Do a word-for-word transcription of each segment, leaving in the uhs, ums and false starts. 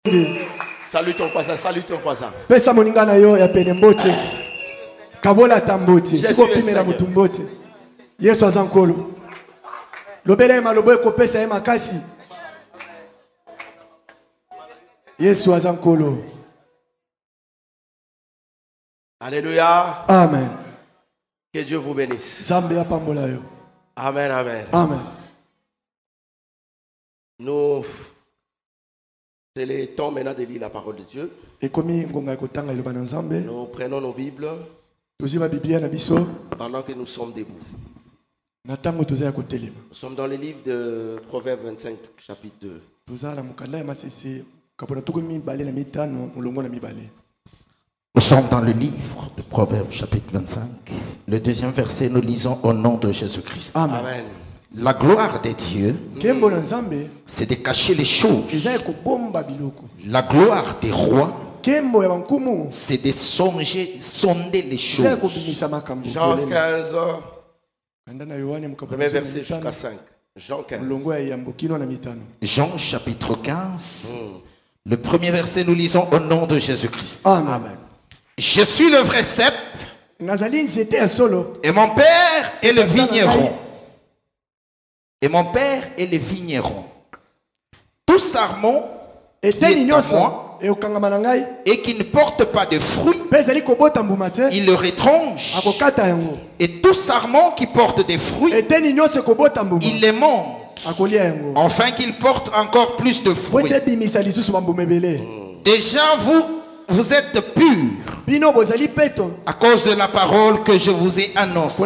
Salut ton voisin, salut ton voisin. Pesa moninga na yo ya pene mbote. Kabola tambote. Tiko pimela mutumbote. Yesu azankolo. Lobele malobo ekopesa ye makasi. Yesu azankolo. Alléluia. Amen. Que Dieu vous bénisse. Zambe apambola yo. Amen, amen. Amen. Nous, c'est le temps maintenant de lire la parole de Dieu. Nous prenons nos Bibles pendant que nous sommes debout. Nous sommes dans le livre de Proverbes vingt-cinq, chapitre deux. Nous sommes dans le livre de Proverbes, chapitre vingt-cinq. Le deuxième verset, nous lisons au nom de Jésus-Christ. Amen. Amen. La gloire de Dieu, c'est de cacher les choses. La gloire des rois, c'est de songer, sonder les choses. Jean quinze, premier verset jusqu'à cinq. Jean quinze. Jean chapitre quinze, mm. Le premier verset, nous lisons au nom de Jésus-Christ. Amen. Amen. Je suis le vrai cep, et mon père est le vigneron. Et mon père est le vigneron. Tout sarment qui est à moi et qui ne porte pas de fruits, il le retranche. Et tout sarment qui porte des fruits, il les monte, afin qu'il porte encore plus de fruits. Déjà vous, vous êtes purs à cause de la parole que je vous ai annoncée.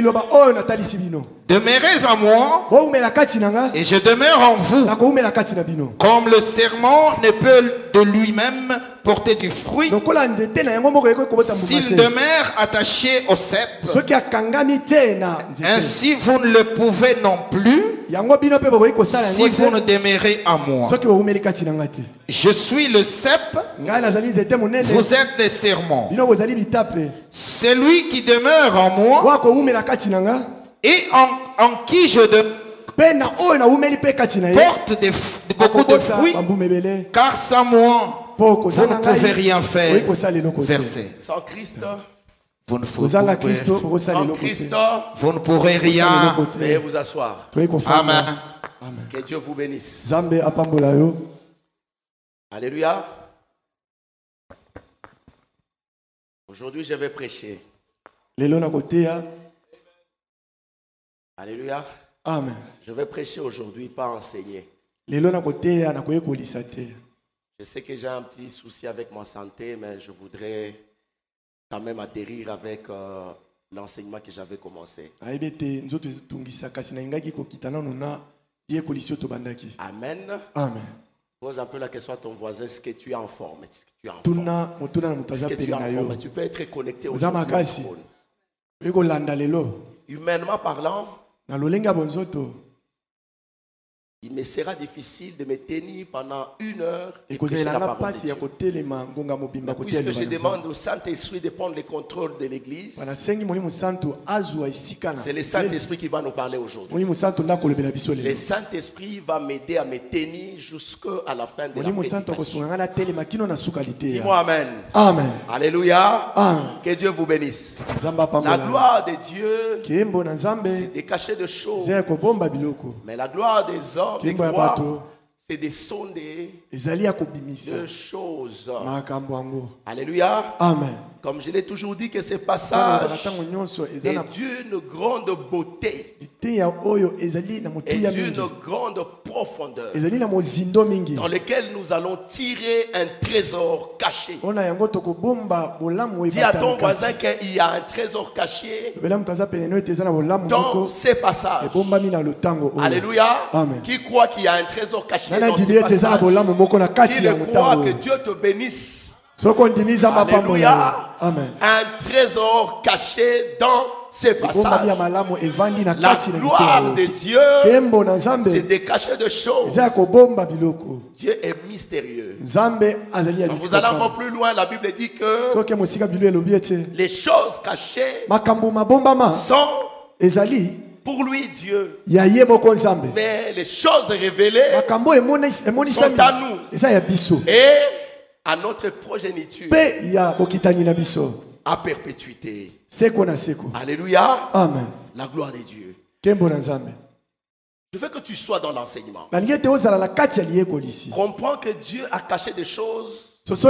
Demeurez en moi et je demeure en vous. Comme le serment ne peut de lui-même porter du fruit, s'il demeure attaché au cep, ainsi vous ne le pouvez non plus si vous ne demeurez en moi. Je suis le cep, vous êtes les serments. Celui qui demeure en moi et en, en qui je demeure porte des, beaucoup de fruits, car sans moi, vous ne pouvez rien faire. Verset. Sans Christ, vous ne, faut, sans Christ, vous ne pourrez rien. Veuillez vous asseoir. Amen. Amen. Que Dieu vous bénisse. Alléluia. Aujourd'hui, je vais prêcher. Alléluia. Amen. Je vais prêcher aujourd'hui, pas enseigner. Je sais que j'ai un petit souci avec ma santé, mais je voudrais quand même atterrir avec euh, l'enseignement que j'avais commencé. Amen. Amen. Pose un peu la question à ton voisin, est-ce que tu es en forme? Est-ce que tu es en forme? Est-ce que tu es en forme? Tu peux être connecté aujourd'hui. Humainement parlant, il me sera difficile de me tenir pendant une heure et prêcher la parole de Dieu. Puisque je demande au Saint-Esprit de prendre le contrôle de l'Église, c'est le Saint-Esprit qui va nous parler aujourd'hui. Le Saint-Esprit va m'aider à me tenir jusqu'à la fin de la prédication. Dis-moi Amen. Amen. Alléluia. Amen. Que Dieu vous bénisse. La gloire de Dieu, c'est de cacher des choses. Mais la gloire des hommes, des croix, c'est des sonder de choses. Alléluia. Amen. Comme je l'ai toujours dit que ce passage est d'une grande beauté et d'une grande profondeur dans lequel nous allons tirer un trésor caché. Dis à ton voisin qu'il y a un trésor caché dans ces passages. Alléluia. Amen. Qui croit qu'il y a un trésor caché dans ces passages? Qui le croit que Dieu te bénisse? Alléluia. Amen. Un trésor caché dans ces passages. La gloire de Dieu, c'est de cacher des choses. Dieu est mystérieux. Quand vous allez encore plus loin, la Bible dit que les choses cachées sont Pour lui, Dieu. Mais les choses révélées sont à nous. Et à notre progéniture. À perpétuité. Alléluia. Amen. La gloire de Dieu. Je veux que tu sois dans l'enseignement. Comprends que Dieu a caché des choses dans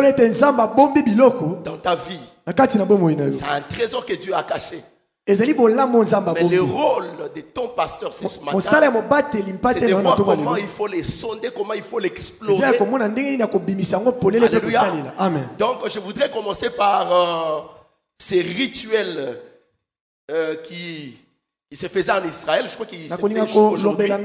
ta vie. C'est un trésor que Dieu a caché. Mais le rôle de ton pasteur ce matin, c'est de voir comment il faut les sonder, comment il faut l'explorer. Alléluia. Donc je voudrais commencer par euh, ces rituels euh, qui, qui se faisaient en Israël. Je crois qu'ils se font aujourd'hui. Lors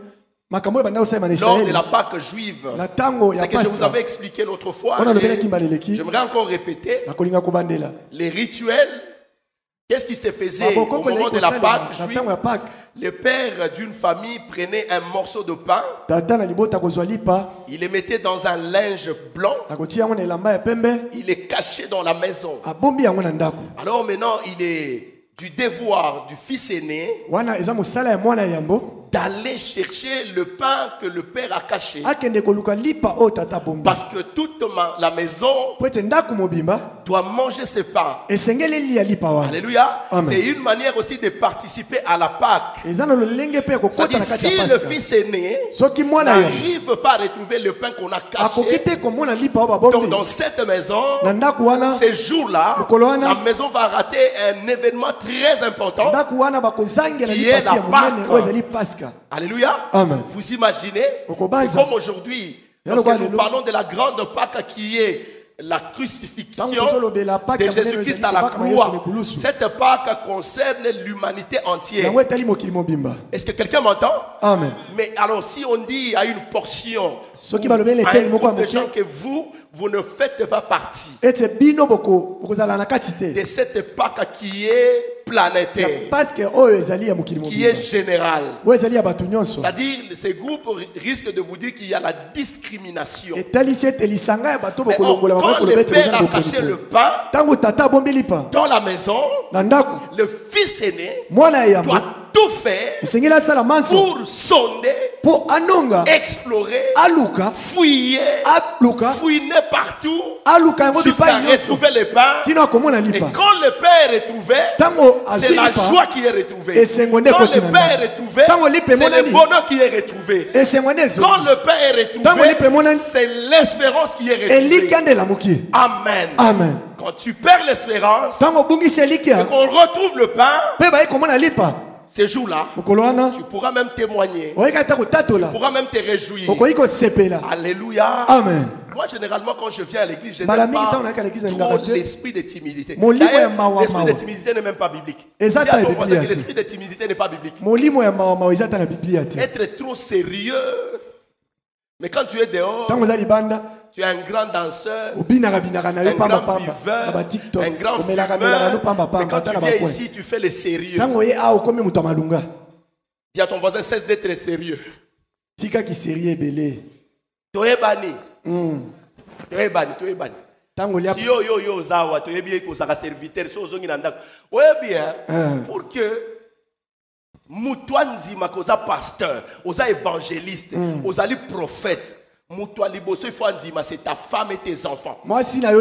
de la Pâque juive, c'est que je vous avais expliqué l'autre fois. J'aimerais encore répéter les rituels. Qu'est-ce qui se faisait au moment de la Pâque juive? Le père d'une famille prenait un morceau de pain, il le mettait dans un linge blanc, il est caché dans la maison. Alors maintenant, il est du devoir du fils aîné d'aller chercher le pain que le père a caché. Parce que toute ma, la maison doit manger ce pain. Alléluia. C'est une manière aussi de participer à la Pâque. C'est-à-dire si le fils aîné n'arrive pas à retrouver le pain qu'on a caché, donc dans cette maison, ces jours-là, la maison va rater un événement très important qui est la Pâque. Alléluia. Amen. Vous imaginez? C'est comme aujourd'hui, lorsque nous parlons de la grande Pâque qui est la crucifixion de Jésus-Christ à la croix. Cette Pâque concerne l'humanité entière. Est-ce que quelqu'un m'entend? Amen. Mais alors si on dit à une portion, à un groupe de gens que vous, vous ne faites pas partie de cette Pâque qui est planétaire, qui est générale. C'est-à-dire, ces groupes risquent de vous dire qu'il y a la discrimination. Mais or, quand le père a caché le pain dans la maison, le fils aîné doit tout faire pour sonder, pour explorer, fouiller, fouiner partout jusqu'à retrouver le pain. Et quand le père est retrouvé, c'est la joie qui est retrouvée. Quand le père est retrouvé, c'est le bonheur qui est retrouvé. Quand le père est retrouvé, c'est l'espérance qui est retrouvée. Amen. Amen. Quand tu perds l'espérance et qu'on retrouve le pain, ces jours-là, tu pourras même témoigner. Tu pourras même te réjouir. Alléluia. Amen. Moi, généralement, quand je viens à l'église, je n'aime pas trop l'esprit de timidité. L'esprit de timidité n'est même pas biblique. Dis à ton voisin que l'esprit de timidité n'est pas biblique. Être trop sérieux. Mais quand tu es dehors, tu es un grand danseur, un grand buveur, un grand fumeur. Mais quand tu viens ici, tu fais le sérieux. Dis à ton voisin, cesse d'être sérieux. Tu es banni. Tu es banni, tu es banni. Si yo yo yo zawa, tu es bien que ça serviteur, so zongi nanda. Ouais bien, pour que Moutouanzi makoza pasteur, oza évangéliste, oza li prophète. C'est ta femme et tes enfants. Ici tu fais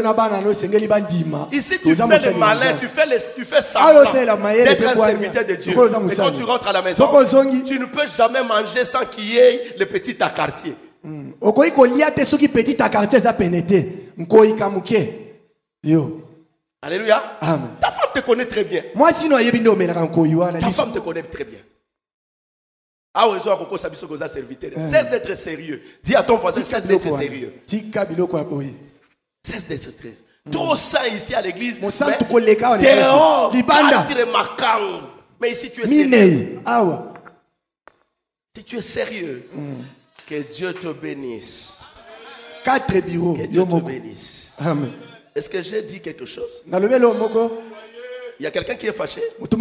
le malin, tu fais, les, tu fais semblant d'être un serviteur de Dieu. Et quand tu rentres à la maison, tu ne peux jamais manger sans qu'il y ait le petit à quartier. Alléluia. Amen. Ta femme te connaît très bien. Ta femme te connaît très bien. Ah ouais, cesse d'être sérieux. Dis à ton voisin, cesse d'être sérieux. Cesse d'être sérieux. Trop saint ici à l'église. Dehors, mais ici tu es sérieux. Si tu es sérieux, que Dieu te bénisse. Quatre bureaux. Que Dieu te bénisse. Amen. Est-ce que j'ai dit quelque chose? Il y a quelqu'un qui est fâché?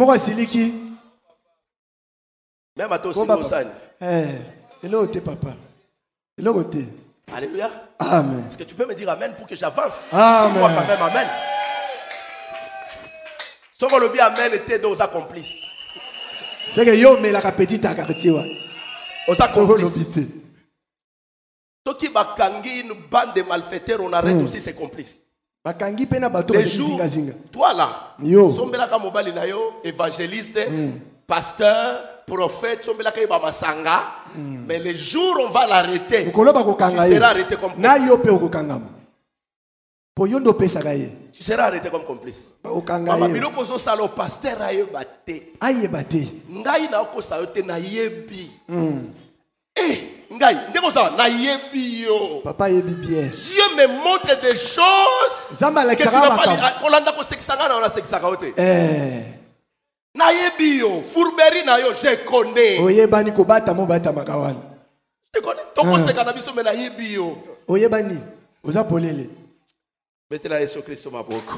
Même à toi aussi, Monsane. Papa. Alléluia. Amen. Est-ce que tu peux me dire Amen pour que j'avance? Amen. Dis-moi quand même Amen. Sauf que le bien Amen était dans sa complice. C'est que yo mais la petite à quartier wa. On s'est complice. Ceux qui bakangi une bande de malfaiteurs, on arrête mm. aussi ses complices. Bakangi pena bato les jours, toi là, yo. Sombelaka mobali na yo, évangéliste, mm. pasteur, prophète, sombelaka iba masanga. Mm. Mais les jours on va l'arrêter. Tu seras arrêté comme complice. Na yo pe okokangama. Po yondo pesa gaye. Tu seras arrêté comme complice. Mama biloko zo salo pasteur aye baté. Aye baté. Ngai na ko sa yote na yebi. Mm. Eh, ngai, ndeko za na yebi yo. Papa yebi bien. Dieu me montre des choses. Zamba la kisaka makam. Kolanda ko seksanga na ona seksaka yote. Eh. Na yebi yo, fourberie na yo, je connais. Oyebani ko bata mo bata makawana. Je connais. Toko seka na biso me na yebi yo. Oyebani, oza polele. Mettez la Jésus Christ ma boko.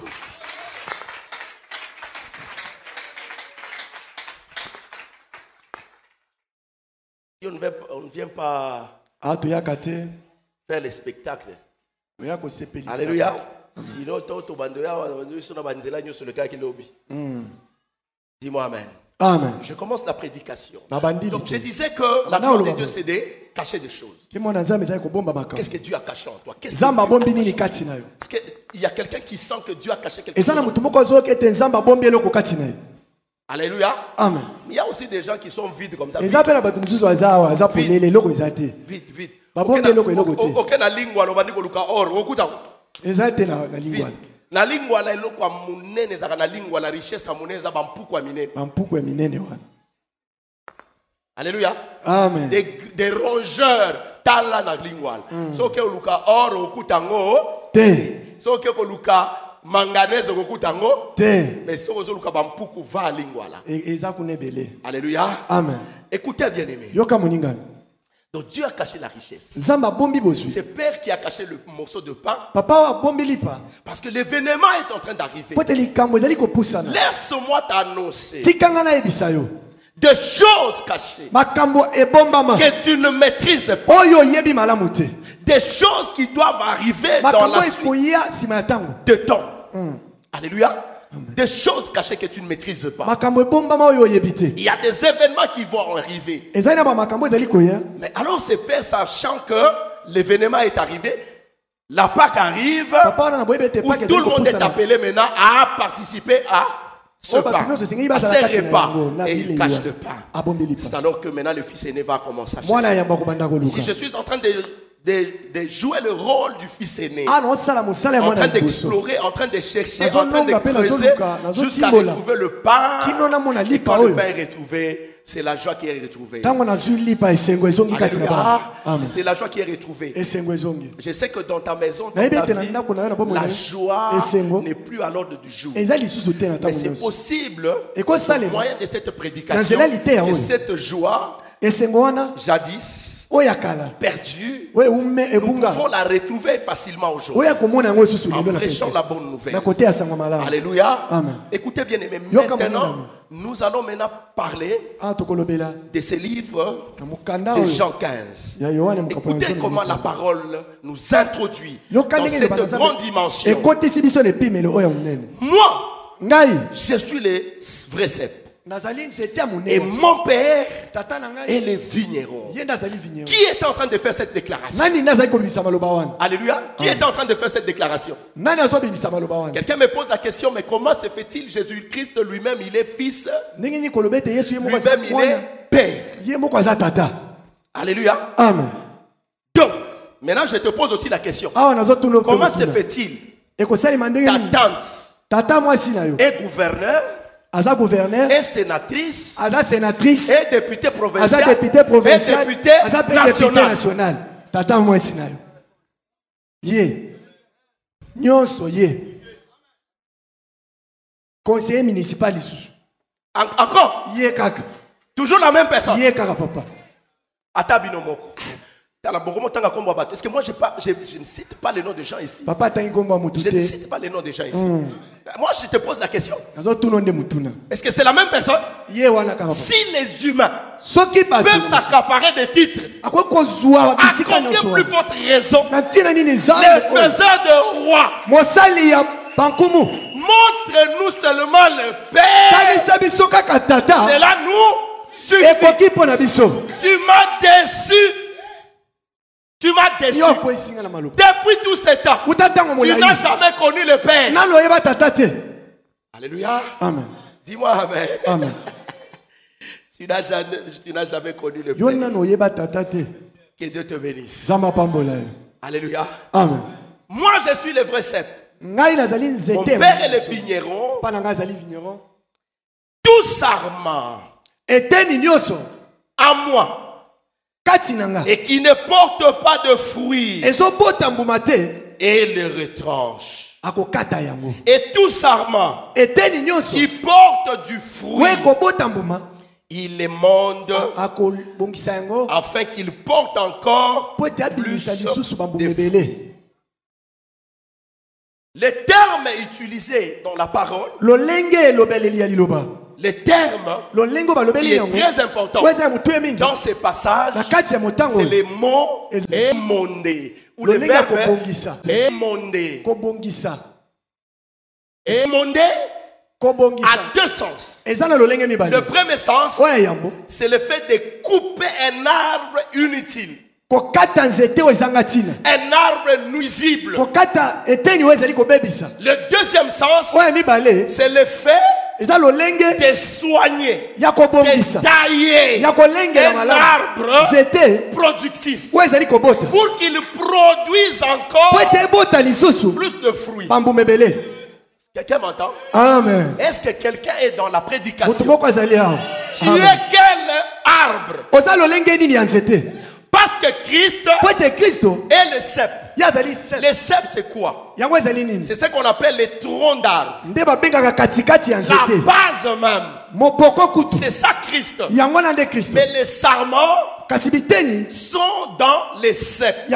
On ne vient, on ne vient pas faire les spectacles. Alléluia. Sinon, tout sur le cas qui lobby. Dis-moi amen. Amen. Je commence la prédication. Donc je disais que la gloire de Dieu c'est de cacher des choses. Qu'est-ce que Dieu a caché en toi? Qu'est-ce que il y a quelqu'un qui sent que Dieu a caché quelque chose. Alléluia. Amen. Mais il y a aussi des gens qui sont vides comme ça. Vite, vite, vite. Aucun na lingua lo bandiko luka or okuta. Ezate na lingua. Na lingua la eloko munene zaka na lingua la richesse munene ba mpuku minene. Mpuku minene wana. Alléluia. Amen. Des, des rongeurs tala na lingua. So ke luka or okuta ngo. Te. So ke luka manganese kokutango mais ce que luka bampuku va lingua là. Alléluia. Amen. Écoutez bien aimé. Yoka moningana. Donc Dieu a caché la richesse. Zamba bombi bosu. C'est Père qui a caché le morceau de pain. Papa wa bombi lipa. Parce que l'événement est en train d'arriver. Laisse-moi t'annoncer. Tikangana ebisayo. Des choses cachées que tu ne maîtrises pas. Des choses qui doivent arriver dans la suite de temps. Mm. Alléluia. Amen. Des choses cachées que tu ne maîtrises pas. Il y a des événements qui vont arriver. Mais alors c'est Père, sachant que l'événement est arrivé, la Pâque arrive, où tout le monde est appelé maintenant à participer à ce pain, à ces repas, et il cache le pain. C'est alors que maintenant le fils aîné va commencer à chercher. Si je suis en train de De, de jouer le rôle du fils aîné, en train d'explorer, en train de chercher, en train de creuser jusqu'à retrouver le pain. Et quand le pain est retrouvé, c'est la joie qui est retrouvée. C'est la joie qui est retrouvée. Je sais que dans ta maison, dans ta vie, la joie n'est plus à l'ordre du jour. Mais c'est possible, au moyen de cette prédication, que cette joie jadis perdue, nous pouvons la retrouver facilement aujourd'hui en prêchant la bonne nouvelle. Alléluia. Amen. Écoutez bien aimé, maintenant nous allons maintenant parler de ce livre de Jean quinze. Écoutez comment la parole nous introduit dans cette grande dimension. Moi, je suis le vrai cep. Et mon père est le vigneron. Qui est en train de faire cette déclaration? Alléluia. Qui est en train de faire cette déclaration? Quelqu'un me pose la question, mais comment se fait-il? Jésus-Christ lui-même, il est fils. Lui-même, il est père. Alléluia. Amen. Donc, maintenant, je te pose aussi la question. Comment se fait-il? Ta tante est gouverneur. Aza gouverneur, et sénatrice, Aza sénatrice, et député provincial, Aza député provincial, et député Aza national. national. Tata moi sinayo. Ye. Nyonso ye. Conseiller municipal isusu. Encore. Ye kaka. Toujours la même personne. Ye kaka papa. Atabino moko. Est-ce que moi je, pas, je, je ne cite pas les noms des gens ici? Papa, je ne cite pas les noms des gens ici. Mm. Moi je te pose la question. Est-ce que c'est la même personne? Si les humains peuvent s'accaparer des titres, à combien plus forte raison les faiseurs de rois? Montre-nous seulement le Père. Cela nous suffit. Tu m'as déçu. Tu m'as déçu. Depuis tout ce temps, tu n'as jamais connu le Père. Alléluia. Amen. Dis-moi Amen. Amen. Tu n'as jamais, tu n'as jamais connu le Père. Que Dieu te bénisse. Alléluia. Amen. Moi, je suis le vrai cep. Mon père est le vigneron. Tout sarment à moi et qui ne porte pas de fruits et le retranche. Et tout sarment qui porte du fruit, il les monde afin qu'il porte encore plus de fruits. Les termes utilisés dans la parole, les termes qui est très important dans ces passages, c'est les mots émondé ou le verbe émondé. Émondé a deux sens. Le premier sens, c'est le fait de couper un arbre inutile. Un arbre nuisible. Le deuxième sens, c'est le fait de soigner, de tailler un arbre productif pour qu'il produise encore plus de fruits. Quelqu'un m'entend? Amen. Est-ce que quelqu'un est dans la prédication? Tu es quel arbre? Parce que Christ est le cep. Le cep, c'est quoi? C'est ce qu'on appelle les troncs d'arbre. La base même. C'est ça Christ. Mais les sarments sont dans les cep.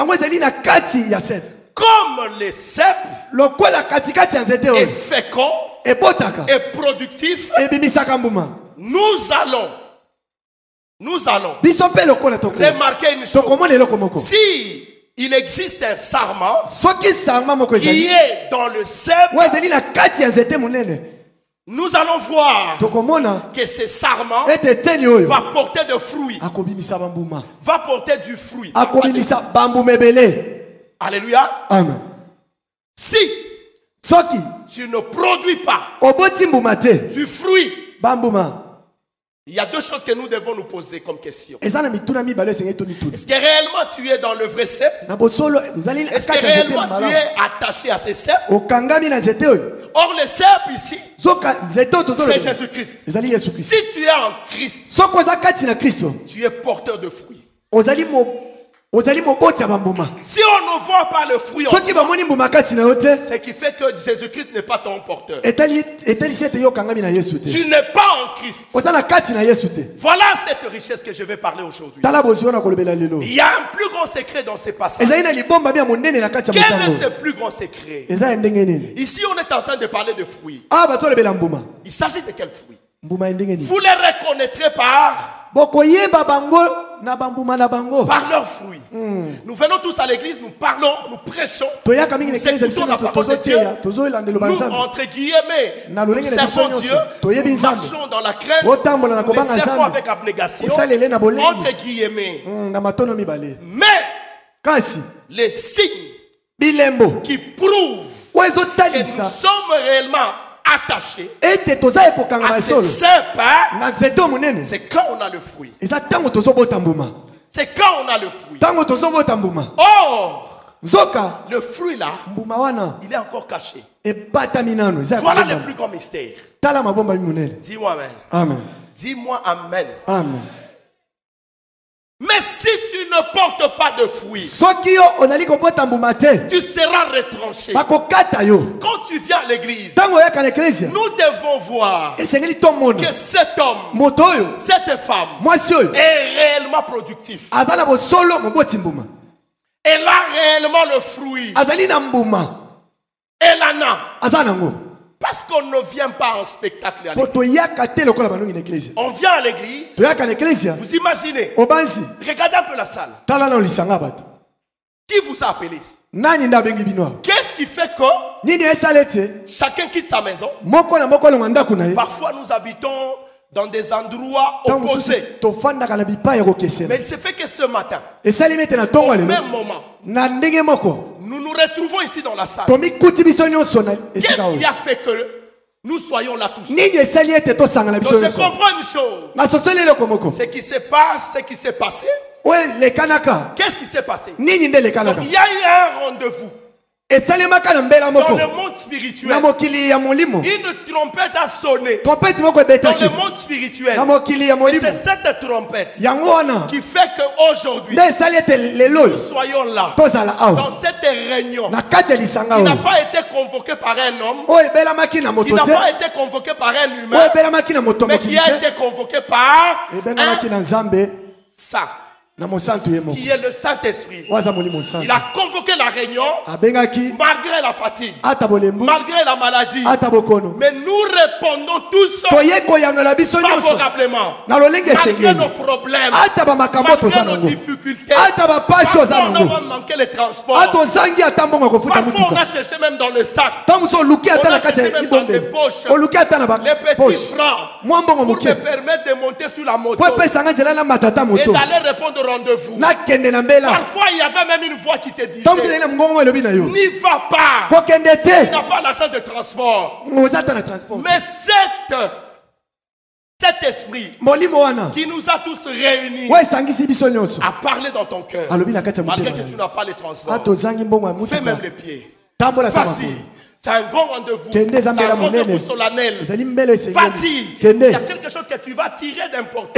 Comme les cep est fécond et productif, nous allons Nous allons remarquer une chose. Si il existe un sarment qui est dans le cep, nous allons voir que ce sarment va porter de fruits, va porter du fruit. Alléluia. Amen. Si tu ne produis pas du fruit, il y a deux choses que nous devons nous poser comme question. Est-ce que réellement tu es dans le vrai cep? Est-ce que réellement tu es attaché à ce cep? Or le cep ici, c'est Jésus-Christ. Si tu es en Christ, tu es porteur de fruits. Si on ne voit pas le fruit, ce qui fait que Jésus-Christ n'est pas ton porteur. Tu n'es pas en Christ. Voilà cette richesse que je vais parler aujourd'hui. Il y a un plus grand secret dans ces passages. Quel est ce plus grand secret? Ici on est en train de parler de fruits. Il s'agit de quel fruit? Vous les reconnaîtrez par par leurs fruits. Mm. Nous venons tous à l'église, nous parlons, nous prêchons, nous écoutons la parole de Dieu. Nous, entre guillemets, nous servons Dieu, nous marchons dans la crainte, nous les servons avec abnégation, entre guillemets. Mais les signes qui prouvent que nous sommes réellement attachés à ce cep, c'est quand on a le fruit. C'est quand on a le fruit. Or, le fruit là, il est encore caché. Voilà le plus grand mystère. Dis-moi amen. Amen. Dis-moi amen. Amen. Mais si tu ne portes pas de fruits, tu seras retranché. Quand tu viens à l'église, nous devons voir que cet homme, cette femme est réellement productif. Elle a réellement le fruit. Elle en a. Parce qu'on ne vient pas en spectacle à l'église. On vient à l'église. Vous imaginez. Regardez un peu la salle. Qui vous a appelé? Qu'est-ce qui fait que chacun quitte sa maison? Parfois nous habitons dans des endroits opposés. Mais il se fait que ce matin, au même moment, nous nous retrouvons ici dans la salle. Qu'est-ce qui a fait que nous soyons là tous? Donc je comprends une chose. Ce qui se passe, ce qui s'est passé. Qu'est-ce qui s'est passé? Donc, il y a eu un rendez-vous. Dans le monde spirituel, une trompette a sonné. Dans le monde spirituel, et c'est cette trompette qui fait qu'aujourd'hui, nous soyons là, dans cette réunion, qui n'a pas été convoquée par un homme, qui n'a pas été convoquée par un humain, mais qui a été convoquée par un saint, qui est le Saint-Esprit. Il a convoqué la réunion malgré la fatigue, malgré la maladie. Mais nous répondons tous favorablement malgré nos problèmes, malgré nos difficultés. Parfois on a même manqué les transports. Parfois on a cherché même dans le sac. On a cherché même dans les poches les petits francs pour te permettre de monter sur la moto et d'aller répondre rendez-vous. Parfois il y avait même une voix qui te disait n'y va pas, tu n'as pas l'argent de transport. Mais cette cet esprit qui nous a tous réunis a parlé dans ton cœur. Malgré que tu n'as pas les transports, fais même les pieds. Facile. C'est un grand rendez-vous. C'est un rendez-vous solennel. Vas-y. Il y a quelque chose que tu vas tirer d'important.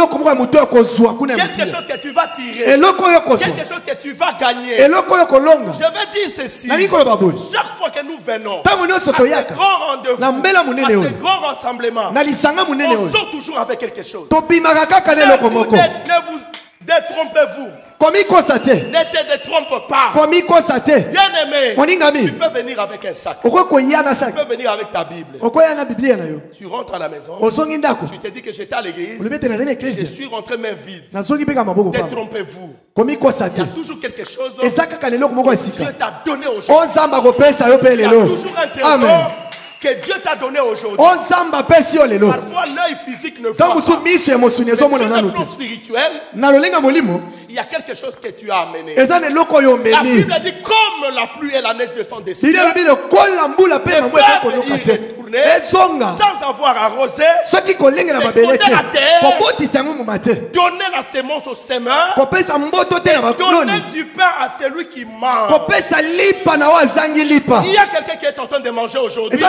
Quelque chose que tu vas tirer. Quelque chose que tu vas gagner. Je vais dire ceci. Chaque fois que nous venons à ce grand rendez-vous, à ce grand rassemblement, on sort toujours avec quelque chose. Ne vous détrompez-vous. Ne te détrompe pas. Bien aimé, tu peux venir avec un sac. Tu peux venir avec ta Bible. Tu rentres à la maison. Tu te dis que j'étais à l'église. Je suis rentré main vide. Détrompez-vous. Il y a toujours quelque chose que Dieu t'a donné aujourd'hui. Il y a toujours un trésor que Dieu t'a donné aujourd'hui. Parfois l'œil physique ne voit pas. Mais sur le plan spirituel, il y a quelque chose que tu as amené. La Bible dit comme la pluie et la neige descendent des cieux, les peuples y retourner sans avoir arrosé, féconder la terre, donner la sémence au semeur, et donner du pain à celui qui mange. Il y a quelqu'un qui est en train de manger aujourd'hui.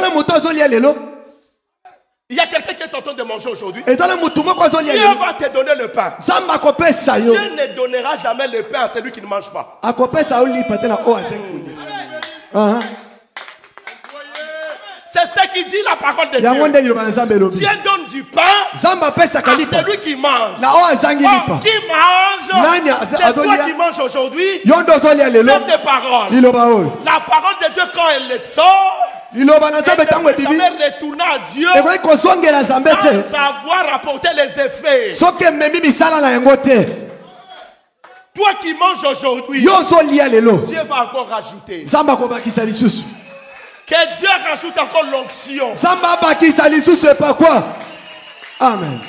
Il y a quelqu'un qui est en train de manger aujourd'hui. Dieu va te donner le pain. Dieu ne donnera jamais le pain à celui qui ne mange pas. C'est ce qui dit la parole de Dieu. Dieu donne du pain à celui qui mange. Oh, qui mange? C'est toi qui manges aujourd'hui. C'est tes paroles. La parole de Dieu, quand elle le sort, il ne peut jamais retourner à Dieu sans avoir apporté les effets. Toi qui manges aujourd'hui, Dieu va encore rajouter. Que Dieu rajoute encore l'onction. Amen.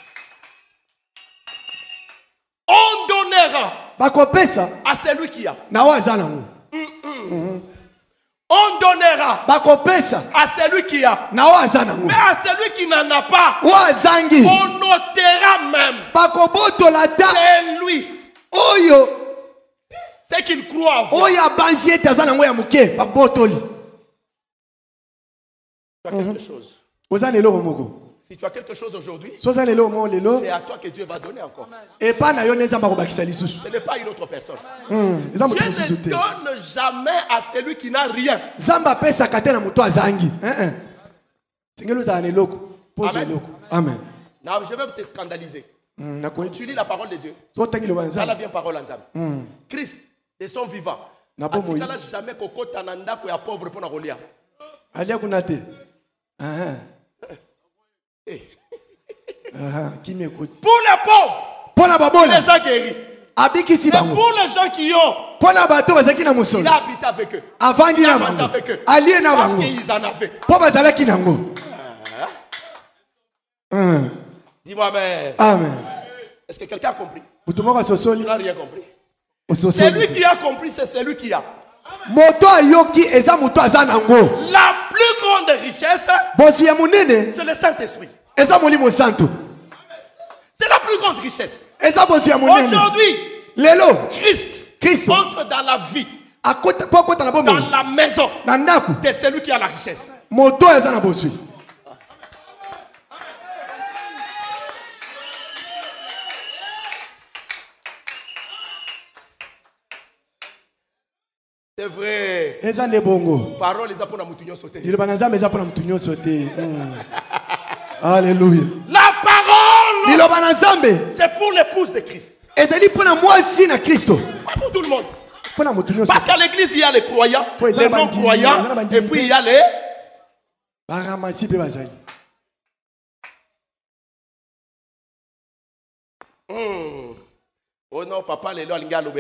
On donnera à celui qui a. Mm -mm. On donnera à celui qui a. Mais à celui qui n'en a pas, on notera même. C'est lui. C'est qu'il croit avoir. Tu as quelque chose. Si tu as quelque chose aujourd'hui, c'est à toi que Dieu va donner encore. Ce n'est pas une autre personne. Mm. Dieu ne donne jamais à celui qui n'a rien. Amen. Non, je vais te scandaliser. Mm. Tu lis la parole de Dieu. Tu as bien parole en Zam. Mm. Christ, de son vivant. Il n'a jamais kokota nanda ko ya pauvre pour narolia. Alia kunate. Qui m'écoute? Pour les pauvres, il les a guéris. Mais pour les gens qui ont, il a habité avec eux. Il a mangé avec eux. Parce qu'ils en avaient. Dis-moi amen. Amen. Est-ce que quelqu'un a compris? Tu n'as rien compris. Celui qui a compris, c'est celui qui a. La plus grande richesse, c'est le Saint-Esprit. C'est la plus grande richesse. Aujourd'hui, Christ, Christ entre dans la vie, dans la maison de celui qui a la richesse. C'est vrai. Parole les apôtres mutunyo sauté. Alléluia. La parole, c'est pour l'épouse de Christ. Pas pour tout le monde. Parce qu'à l'église, il y a les croyants, les non-croyants, et puis il y a les... Mm. Oh non, papa, les lois, les gars,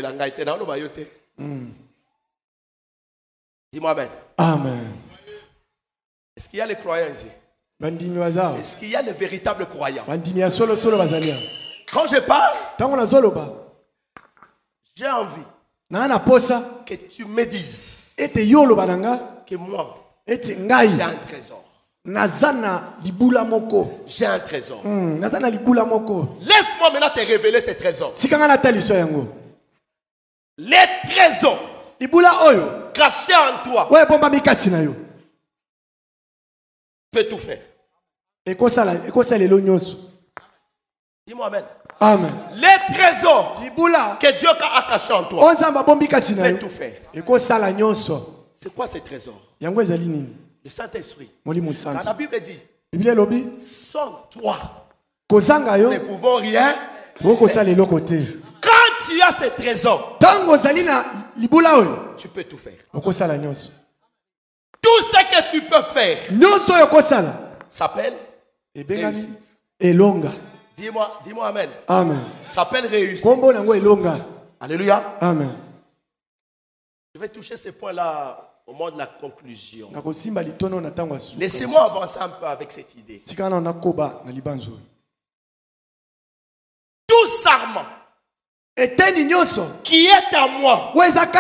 dis-moi amen. Amen. Est-ce qu'il y a les croyants ici? Est-ce qu'il y a les véritables croyants? Quand je parle, j'ai envie que tu me dises que moi, j'ai un trésor. J'ai un trésor. Laisse-moi maintenant te révéler ces trésors. Les trésors cachés en toi. Tu peux tout faire. Dis-moi amen. Amen. Les trésors que Dieu a cachés en toi, tu peux tout faire. C'est quoi ces trésors? Le Saint-Esprit. Quand la Bible dit, sans toi, nous ne pouvons rien. Quand tu as ces trésors, tu peux tout faire. Tout ce que tu peux faire s'appelle réussite. Dis-moi, dis-moi amen. Amen. S'appelle réussite. Alléluia. Amen. Je vais toucher ces points-là au moment de la conclusion. Laissez-moi avancer un peu avec cette idée. Tout sarment qui est à moi,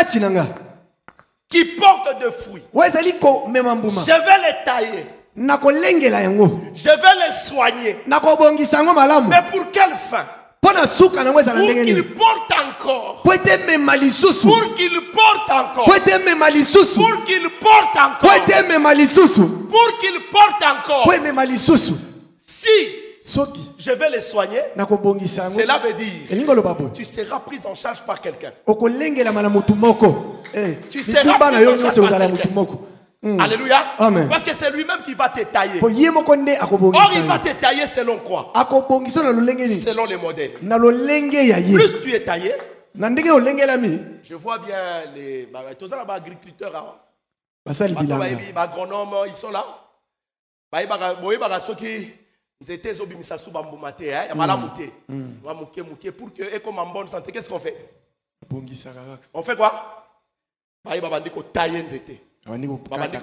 qui porte de fruits, je vais les tailler. Je vais les soigner. Mais pour quelle fin? Pour qu'il porte encore. Pour qu'il porte encore. Pour qu'il porte encore. Pour qu'il porte encore. Si je vais les soigner, cela veut dire tu seras pris en charge par quelqu'un. Tu seras pris en charge par quelqu'un. Mm. Alléluia. Amen. Parce que c'est lui-même qui va te tailler. Or, il va te tailler selon quoi? Selon les modèles. Plus tu es taillé, je vois bien les agriculteurs, les agronomes, ils sont là. Pour que comme en bonne santé, qu'est-ce qu'on fait? On fait quoi? Comment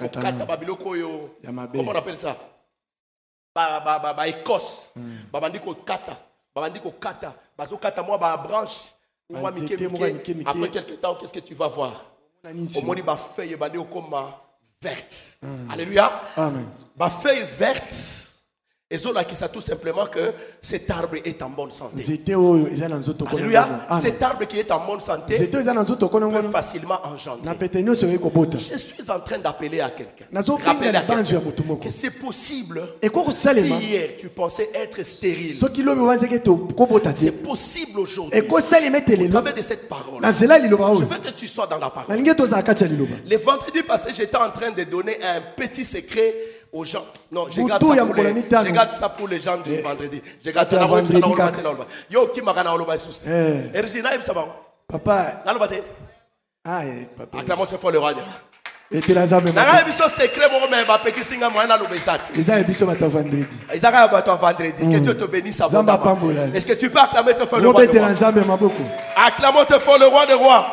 on appelle ça? Ba ba ba ba Écosse. Babandi ko kata. Babandi ko kata. Bazo kata moi ba branche. Moi mike mike. Après quelques temps, qu'est-ce que tu vas voir? Au moins ba feuille bandi comme verte. Alléluia. Amen. Ba feuille verte. Et cela qui ça tout simplement que cet arbre est en bonne santé. Alléluia. Cet arbre qui est en bonne santé peut facilement engendrer. Je suis en train d'appeler à quelqu'un. Rappeler à quelqu'un que c'est possible. Si hier tu pensais être stérile, c'est possible aujourd'hui. Au travers de cette parole, je veux que tu sois dans la parole. Le vendredi passé, j'étais en train de donner un petit secret aux gens. Non, je garde, ça pour, les, je garde ça pour les gens du vendredi. Je garde ça pour les gens du vendredi. Yo, qui m'a gagné au Lobaïsous. Ergina, il s'abonne. Papa. Nalobate. Ah, papa. Acclamons très fort le roi. Et tu l'as amené. Nanga biso secret mo me ba peki singa mo na lobesat. Ils biso bata vendredi. Ils ont bata vendredi. Que Dieu te bénisse abondamment. Est-ce que tu peux acclamer très fort le roi? Acclamons très fort le roi des rois.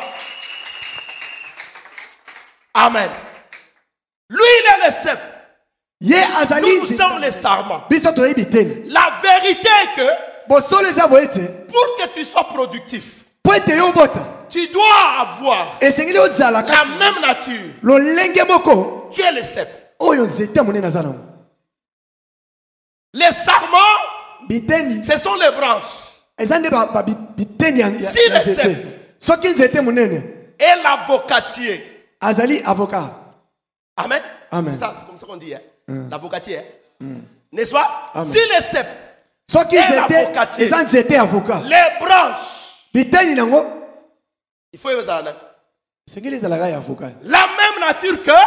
Amen. Lui il est le seul. Nous sommes les sarments. La vérité vérité est que pour que tu sois productif, tu dois avoir la même nature qui est le cep. Les sarments, ce sont les branches. Si le cep et l'avocatier, Amen. Amen. C'est ça, c'est comme ça qu'on dit. Hein? Mm. L'avocatier. Mm. N'est-ce pas? Amen. Si les cep et l'avocatier, les branches, il faut y avoir la même nature que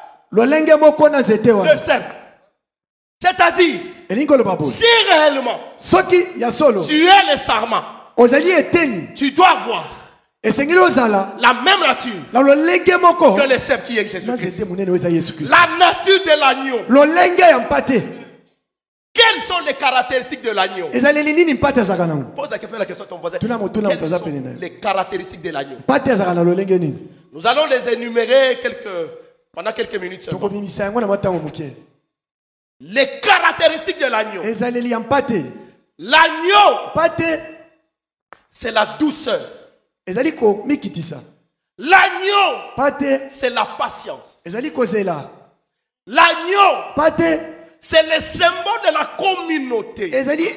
le cep. C'est-à-dire, si réellement tu es le sarment, tu dois voir la même nature que le cep qui est Jésus-Christ. La nature de l'agneau. Quelles sont les caractéristiques de l'agneau? Pose la question à ton voisin. Quelles sont les caractéristiques de l'agneau? Nous allons les énumérer quelques, pendant quelques minutes seulement. Les caractéristiques de l'agneau. L'agneau, c'est la douceur. L'agneau, c'est la patience. L'agneau, c'est le symbole de la communauté.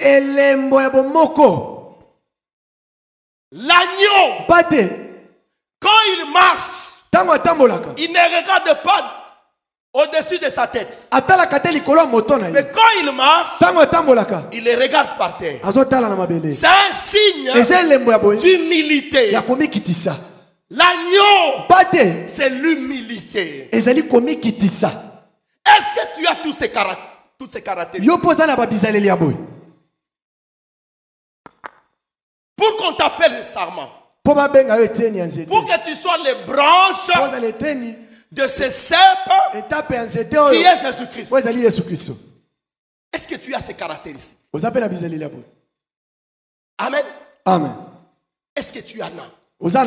L'agneau, quand il marche, il ne regarde pas au-dessus de sa tête. Mais quand il marche, il les regarde par terre. C'est un signe d'humilité. L'agneau, c'est l'humilité. Est-ce que tu as tous ces caractères? Toutes ces caractéristiques. Pour qu'on t'appelle sarment, pour que tu sois les branches de ce cep qui est Jésus-Christ. Est-ce que tu as ces caractéristiques? Amen. Amen. Est-ce que tu en as?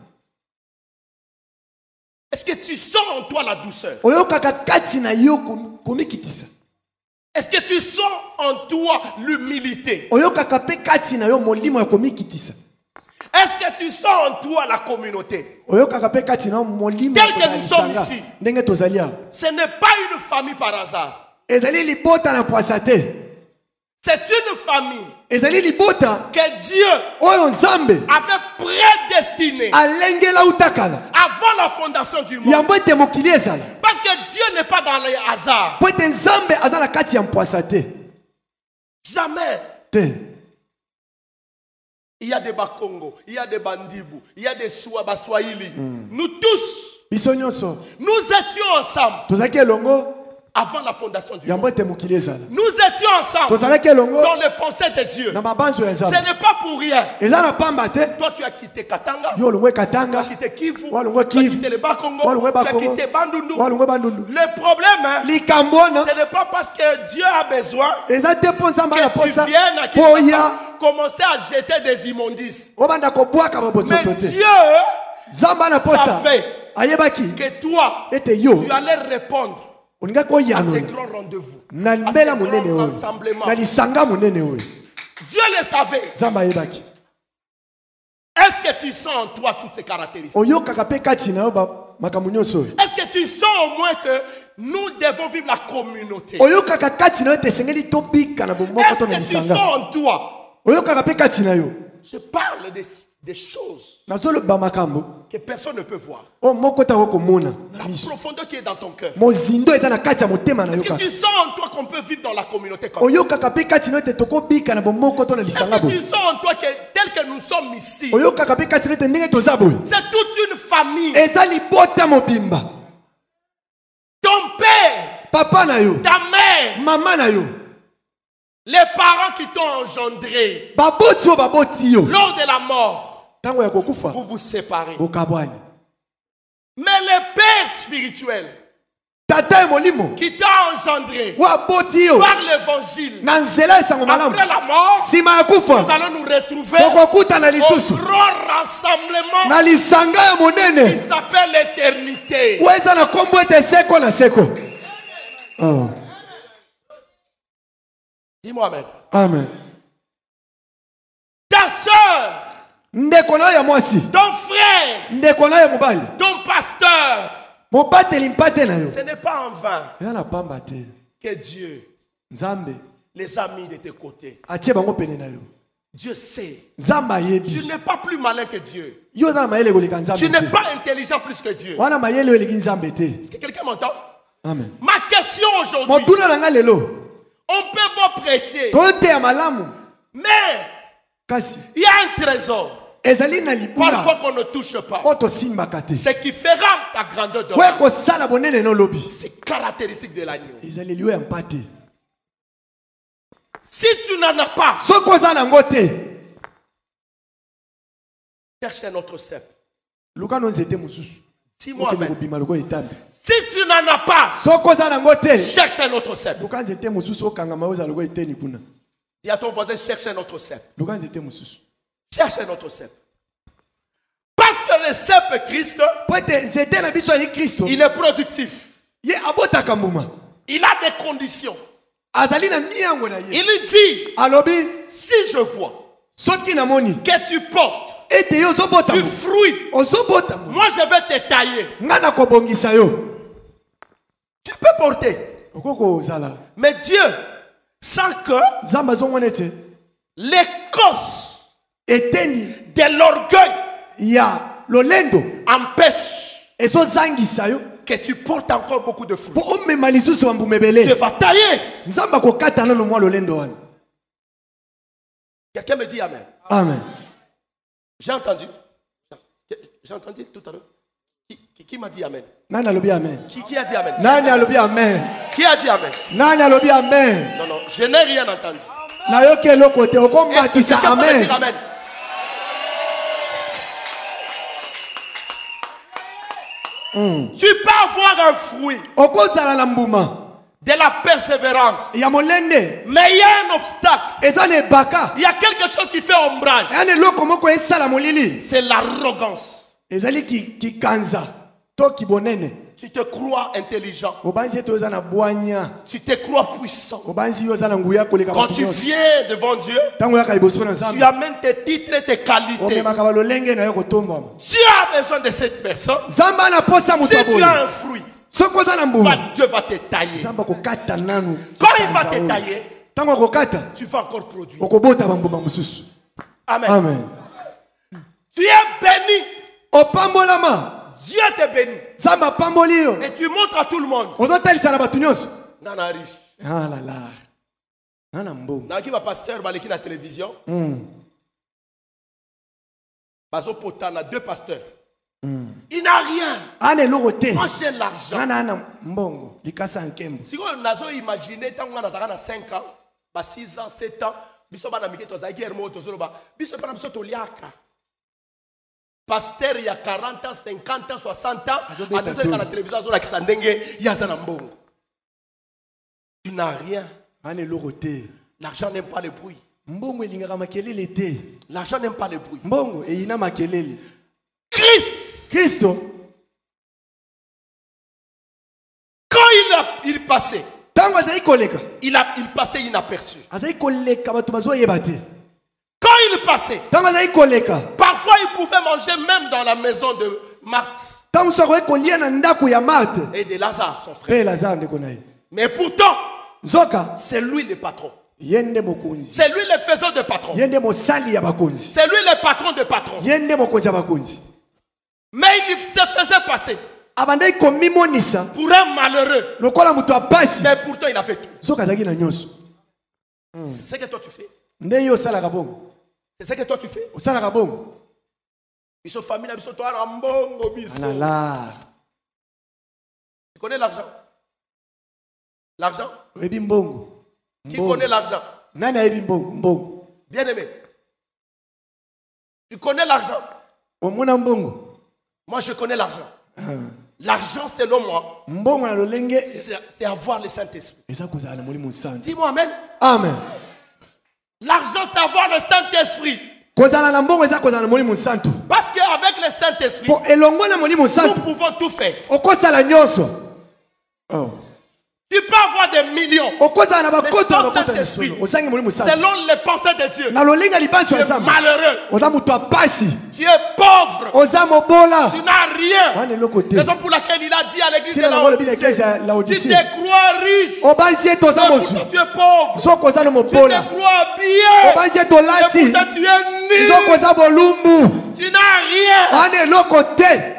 Est-ce que tu sens en toi la douceur? Est-ce que tu sens en toi l'humilité? Est-ce que tu sens en toi la communauté? Tel que nous sommes ici, ce n'est pas une famille par hasard. C'est une famille que Dieu avait prédestinée avant la fondation du monde. Parce que Dieu n'est pas dans les hasards. Jamais. Il y a des Bakongo, il y a des Bandibou, il y a des Swahili. Mm. Nous tous, nous étions ensemble avant la fondation du monde. Nous étions ensemble dans les pensées de Dieu. Ce n'est pas pour rien. Toi, tu as quitté Katanga, tu as quitté Kivu, tu as quitté le Bakongo, tu as quitté Bandundu. Le problème, hein, ce n'est pas parce que Dieu a besoin que tu viennes à Kinshasa commencer à jeter des immondices. Mais Dieu savait que toi, tu allais répondre à ces grands rendez-vous, à ces grands rassemblements. Dieu le savait. Est-ce que tu sens en toi toutes ces caractéristiques? Est-ce que tu sens au moins que nous devons vivre la communauté? Est-ce que tu sens en toi? Je parle des, des choses que personne ne peut voir. La profondeur qui est dans ton cœur. Est-ce que tu sens en toi qu'on peut vivre dans la communauté comme ça? Est-ce que tu sens en toi que tel que nous sommes ici, c'est toute une famille. Ton père, papa na yo, ta mère, maman na yo, les parents qui t'ont engendré, lors de la mort, vous vous séparez. Mais le Père spirituel qui t'a engendré par l'évangile, après la mort, nous allons nous retrouver au grand rassemblement qui s'appelle l'éternité. Oh. Dis-moi amen. Amen. ta soeur, ton frère, ton pasteur, ce n'est pas en vain que Dieu les a mis de tes côtés. Dieu sait. Tu n'es pas plus malin que Dieu. Tu n'es pas intelligent plus que Dieu. Est-ce que quelqu'un m'entend? Amen. Ma question aujourd'hui, on peut pas prêcher, mais il y a un trésor parfois qu'on ne touche pas. Ce qui fera ta grandeur de l'âme, c'est caractéristique de l'agneau. Si tu n'en as pas, cherche un autre cep. Dis-moi amen. Si tu n'en as pas, cherche un autre cep. Dis à ton voisin, cherche un autre cep. Cherche un autre cep. Parce que le cep Christ, il est productif. Il a des conditions. Il dit, si je vois que tu portes du fruit, moi je vais te tailler. Tu peux porter. Mais Dieu sent que les causes de l'orgueil empêchent que tu portes encore beaucoup de fruits. Dieu va tailler. Quelqu'un me dit amen. Amen. J'ai entendu. J'ai entendu tout à l'heure. Qui, qui, qui m'a dit amen? Qui, qui a dit amen? Qui a dit amen? Non, non, je n'ai rien entendu. Est-ce que quelqu'un peut me dire amen? Mm. Tu peux avoir un fruit de la persévérance, mais il y a un obstacle. Il y a quelque chose qui fait ombrage. C'est l'arrogance. Tu te crois intelligent. Tu te crois puissant. Quand tu viens devant Dieu, tu amènes tes titres et tes qualités. Dieu a besoin de cette personne. Si tu as un fruit, Dieu va te tailler. Quand il va te tailler, tu vas encore produire. Amen. Amen. Tu es béni. Dieu te bénit. Et tu montres à tout le monde. Nana riche. Ah là là. Nana qui va pasteur baleki na télévision. Bazo potana deux pasteurs. Il n'a rien. Moi j'ai l'argent. Si on a imaginé tant qu'on a cinq ans, six ans, sept ans, biso bana mike to za guerre moto zoloba. Biso bana biso to liaka. Pasteur il y a quarante ans, cinquante ans, soixante ans, à deux la télévision zola ki sandenge yazana mbongo. Tu n'as rien. L'argent n'aime pas le bruit. L'argent n'aime pas le bruit. Christ. Christo. Quand il, a, il passait, il, a, il passait inaperçu. Quand il passait, parfois il pouvait manger même dans la maison de Marthe et de Lazare, son frère. Mais pourtant, c'est lui le patron. C'est lui le faiseur de patron. C'est lui le patron de patron. Mais il se faisait passer pour un malheureux. Mais pourtant il a fait tout. C'est ce que toi tu fais. C'est ce que toi tu fais. Ils sont familles, ils sont toi rambongo biso. Tu connais l'argent? L'argent? Qui connaît l'argent? Bien aimé. Tu connais l'argent? Moi je connais l'argent. L'argent selon moi, c'est avoir le Saint-Esprit. Dis-moi amen. Amen. L'argent c'est avoir le Saint-Esprit. Parce qu'avec le Saint-Esprit, nous pouvons tout faire. Oh. Tu peux avoir avoir des millions. Mais sans Saint-Esprit, selon les pensées de Dieu, tu es malheureux. Tu es pauvre. Tu n'as rien. Raison pour laquelle il a dit à l'église de Laodicée, tu te crois riche, mais pourtant tu es pauvre. Tu te crois bien, mais pourtant tu es nul. Tu n'as rien.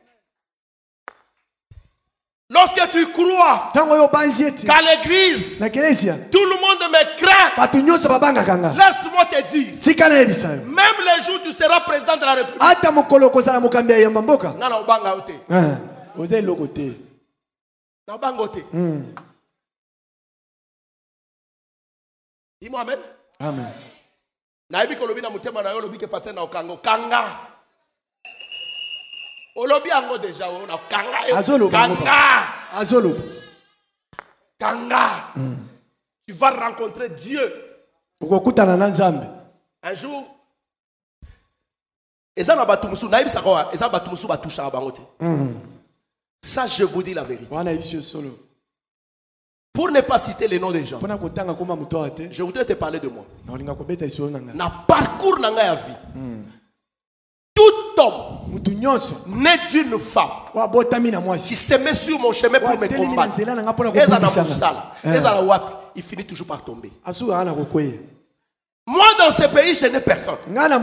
Lorsque tu crois qu'à l'église, tout le monde me craint, laisse-moi te dire, même les jours où tu seras président de la République, dis-moi amen. Amen. Olobi ango déjà on a kanga Azolo kanga Azolo kanga tu vas rencontrer Dieu un jour ezana batumusu na ibisa ko ezana batumusu batusha bangote ça je vous dis la vérité pour ne pas citer les noms des gens je voudrais te parler de moi na parcours na nga ya vie tout homme né d'une femme qui se met sur mon chemin pour me combattre, il finit toujours par tomber. Moi dans ce pays je n'ai personne.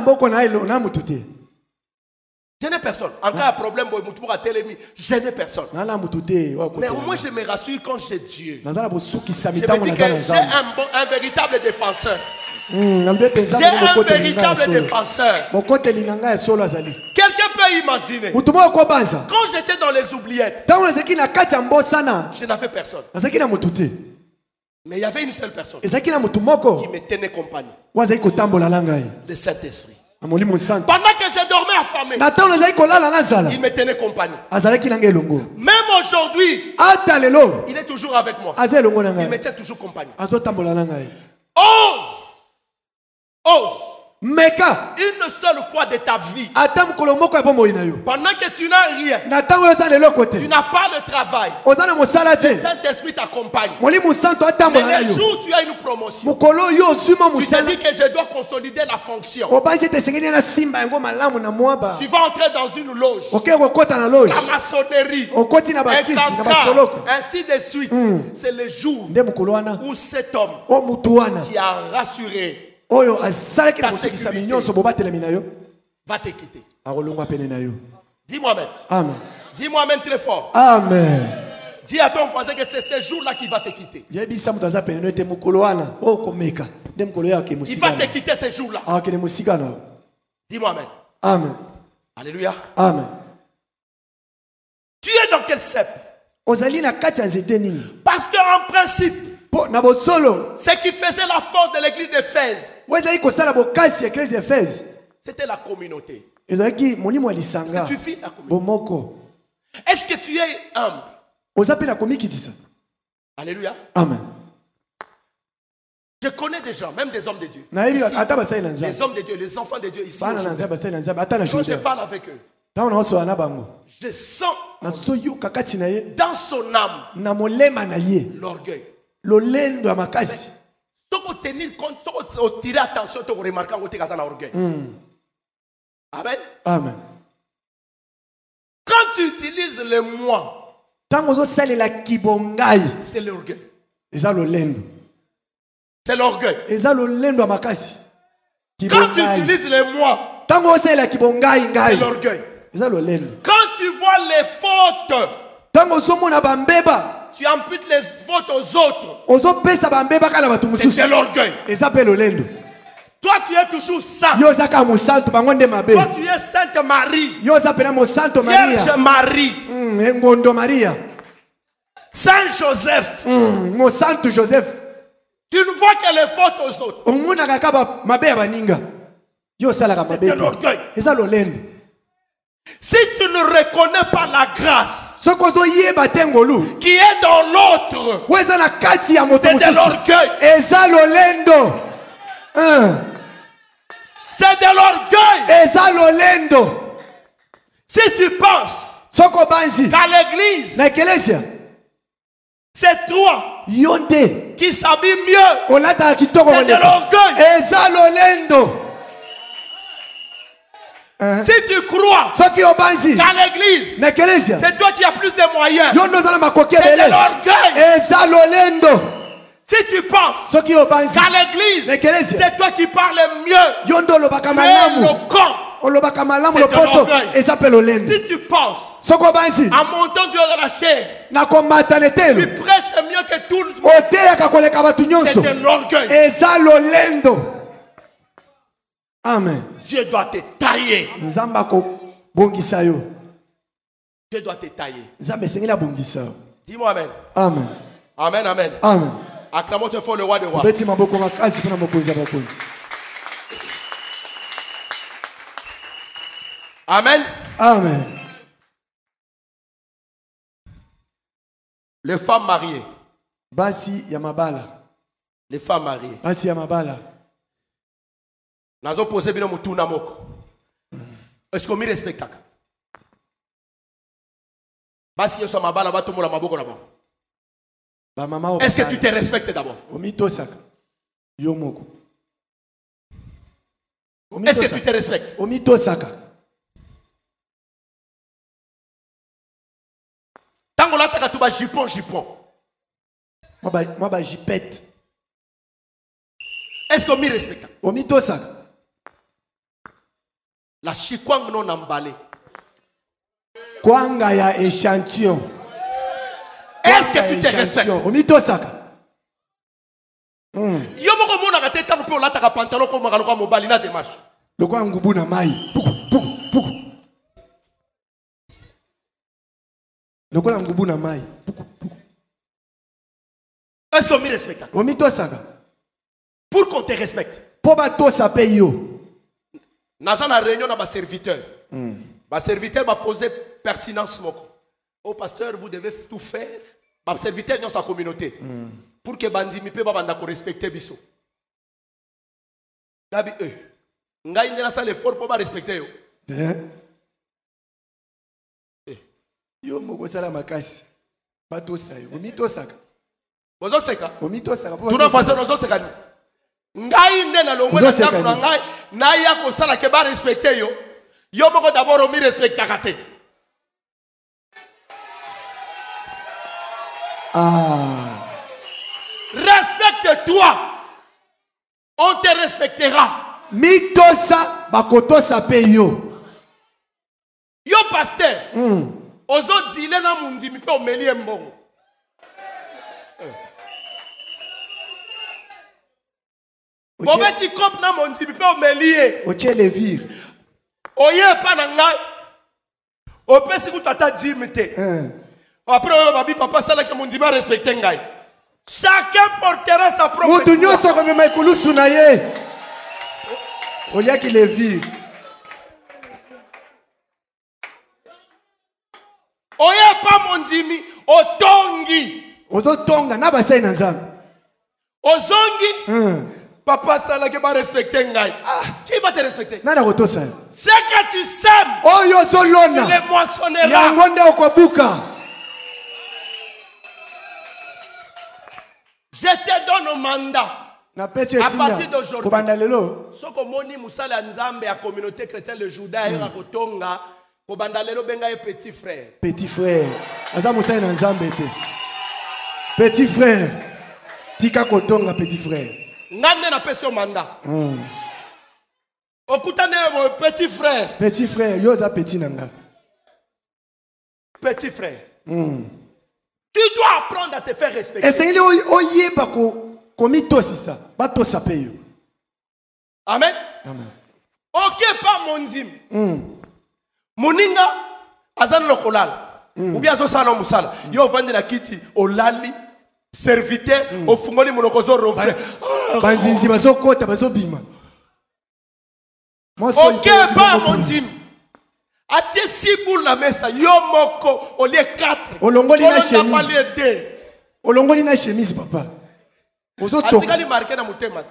Je n'ai personne. En cas de problème, je n'ai personne. Mais au moins je me rassure quand j'ai Dieu. Je me dis que j'ai un, bon, un véritable défenseur. J'ai un véritable défenseur. Quelqu'un peut imaginer. Quand j'étais dans les oubliettes, je n'avais personne. Mais il y avait une seule personne qui me tenait compagnie. Le Saint-Esprit. Pendant que je dormais affamé, il me tenait compagnie. Même aujourd'hui, il est toujours avec moi. Il me tient toujours compagnie. Ose. Ose. Meka. Une seule fois de ta vie. Pendant que tu n'as rien. Tu n'as pas le travail. Le Saint-Esprit t'accompagne. Mais les jours où tu as une promotion, tu te dis que je dois consolider la fonction. Tu vas entrer dans une loge. La maçonnerie. Un cancre. Ainsi de suite. Mm. C'est le jour où cet homme qui a rassuré ta sécurité va te quitter. Dis-moi amen. Amen. Dis-moi amen très fort. Amen. Dis à ton voisin que c'est ce jour-là qu'il va te quitter. Il va te quitter ce jour-là. Dis-moi amen. Amen. Alléluia. Amen. Tu es dans quel cep? Parce qu'en principe, ce qui faisait la force de l'église d'Éphèse, c'était la communauté. Est-ce que tu vis la communauté? Est-ce que tu es humble? Alléluia. Amen. Je connais des gens, même des hommes de Dieu. Ici, les hommes de Dieu, les enfants de Dieu ici. Quand je parle avec eux, je sens dans son âme l'orgueil. Lolendo ya makasi. Toko tenir compte, toko tirer attention, toko remarquer ngo teka sana orgueil. Amen. Amen. Quand tu utilises le moi, tango zo salela kibongai, c'est l'orgueil. Eza lolendo. C'est l'orgueil. Eza lolendo ya makasi. Quand tu utilises le moi, tango zo salela kibongai ngai, c'est l'orgueil. Eza lolendo. Quand tu vois les fautes, tango zo mona bambeba, tu imputes les fautes aux autres. C'est de l'orgueil. Toi tu es toujours saint. Toi tu es Sainte Marie. Vierge Marie. Saint Joseph. Joseph. Tu ne vois que les fautes aux autres. C'est de l'orgueil. Si tu ne reconnais pas la grâce qui est dans l'autre, c'est de l'orgueil. C'est de l'orgueil. Si tu penses qu'à l'église, C'est toi Yonde qui s'habille mieux. Olata kitoko. C'est de l'orgueil. Eza lolendo. Si tu crois qu'à l'église, c'est toi qui as plus de moyens, c'est de l'orgueil. Si tu penses qu'à l'église, c'est toi qui parles mieux, tu es le con. C'est de l'orgueil. Si tu penses en montant du haut de la chair, tu prêches mieux que tout le monde, c'est de l'orgueil. Amen. Dieu doit te tailler. Dieu doit te tailler. Dis-moi amen. Amen. Amen, amen. Amen. Acclamons très fort le roi des rois. Amen. Amen. Les femmes mariées. Basi yamabala. Les femmes mariées. Basi yamabala. Nazo posé bino mutuna moko. Est-ce qu'on m'y respecte? Basi yo sama bala ba tomola maboko na ba. Ba mama. Est-ce que tu te respectes d'abord? Omito saka. Yo moko. Est-ce que tu te respectes? Omito saka. Tango la taka tu ba jipon jipon. Moi ba moi ba jipette. Est-ce qu'on m'y respecte? Omito saka. La chikwang non emballé. Kwanga ya échantillon. Est-ce que tu te respectes? Omito saka. Yo moko mona ka te tango pe olata ka pantalon ko maka lokwa mobali na démarche. Lokwa ngubu na mai. Puku puku puku. Lokwa ngubu na mai. Puku puku. Est-ce qu'on m'y respecte? Omito saka. Pour qu'on te respecte. Po ba to sape yo. Dans la réunion, on a un serviteur. Le serviteur m'a posé pertinence. Oh pasteur, vous devez tout faire. Le serviteur dans sa communauté. Pour que Bandimi peut respecter Bisso. Gabi, eux. Nga inde na sa l'effort pour respecter yo. Yo moko sala makasi. Bato sa yo. Omito saka. Bozo seka. Omito saka. Tu n'as pas bozo seka. Ngai nde na longo na tango na ngai na ya ko sala ke ba respecter yo yo moko d'abord o mi respecta te. Ah, respecte-toi, on te respectera. Mitosa bakoto sape yo. Yo pasteur mm. Ozo dile na mundimi pe o meli mbongo. Mauvais petit cop na mon petit peu melier. Oche le vire. Oye pa na ngai. O pesi ku tata dimite. Après on va papa sala que mon dima respecter ngai. Chacun portera sa propre. Mutu nyoso ko me maikulu sunaye. Olia ki le vire. Oye pa mon dimi otongi. Ozo tonga na ba sai na nzambe. Ozongi. Mm. Papa sala que va respecter ngai. Ah, qui va te respecter? Nana koto sa. C'est que tu sèmes. Oh yo solona. Tu les moissonneras. Yangonde okobuka. Je te donne un mandat. Na pesi etinga. À partir d'aujourd'hui. Kobanda lelo. Soko moni musala nzambe ya communauté chrétienne le Juda ya kotonga. Kobanda lelo benga ye petit frère. Petit frère. Aza musala na nzambe te. Petit frère. Tika kotonga petit frère. Nande na pesi mandat. Mm. Okutane mon petit frère. Petit frère, yo za petit nanga. Petit frère. Mm. Tu dois apprendre à te faire respecter. Et c'est il oye bako komito sisa, bato sape yo. Amen. Amen. OK pas mon zim. Mm. Moninga azana lokolal. Mm. Ou bien zo sala musala. Mm. Yo vandi na kiti olali. Serviteur au fungoli monokozo reflet. Banzinzi bazo kota bazo bima. Moi so OK pas mon dim. Atie six boules na mesa yo moko au lieu quatre. Olongoli na chemise. Olongoli na chemise papa. Ozo to. Atikali marqué na mutema.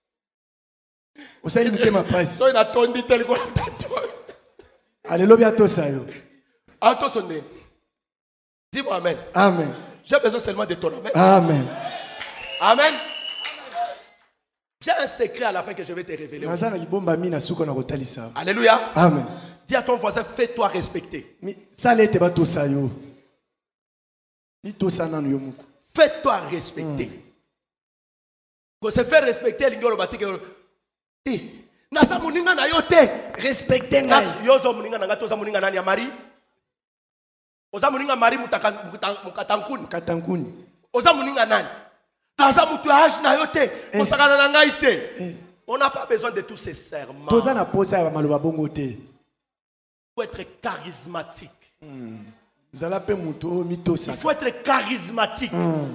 Osali mutema passe. So ina tondi tel ko. Alléluia to sayo. Auto sonné. Dis-moi amen. Amen. J'ai besoin seulement de ton amen. Amen. Amen. J'ai un secret à la fin que je vais te révéler. Alléluia. Amen. Dis à ton voisin, fais-toi respecter. Fais-toi respecter. Pour se faire respecter, respectez moi. Yozo muninga nanga toza muninga nani ya mari. Oza muninga mari mukatankuni. Mukatankuni. Oza muninga nani. Naza mutu age na yote. Osakana na ngai te. On n'a pas besoin de tous ces serments. Toza na posa ya maloba bongo te. Il faut être charismatique. Mm. Il faut être charismatique. Mm.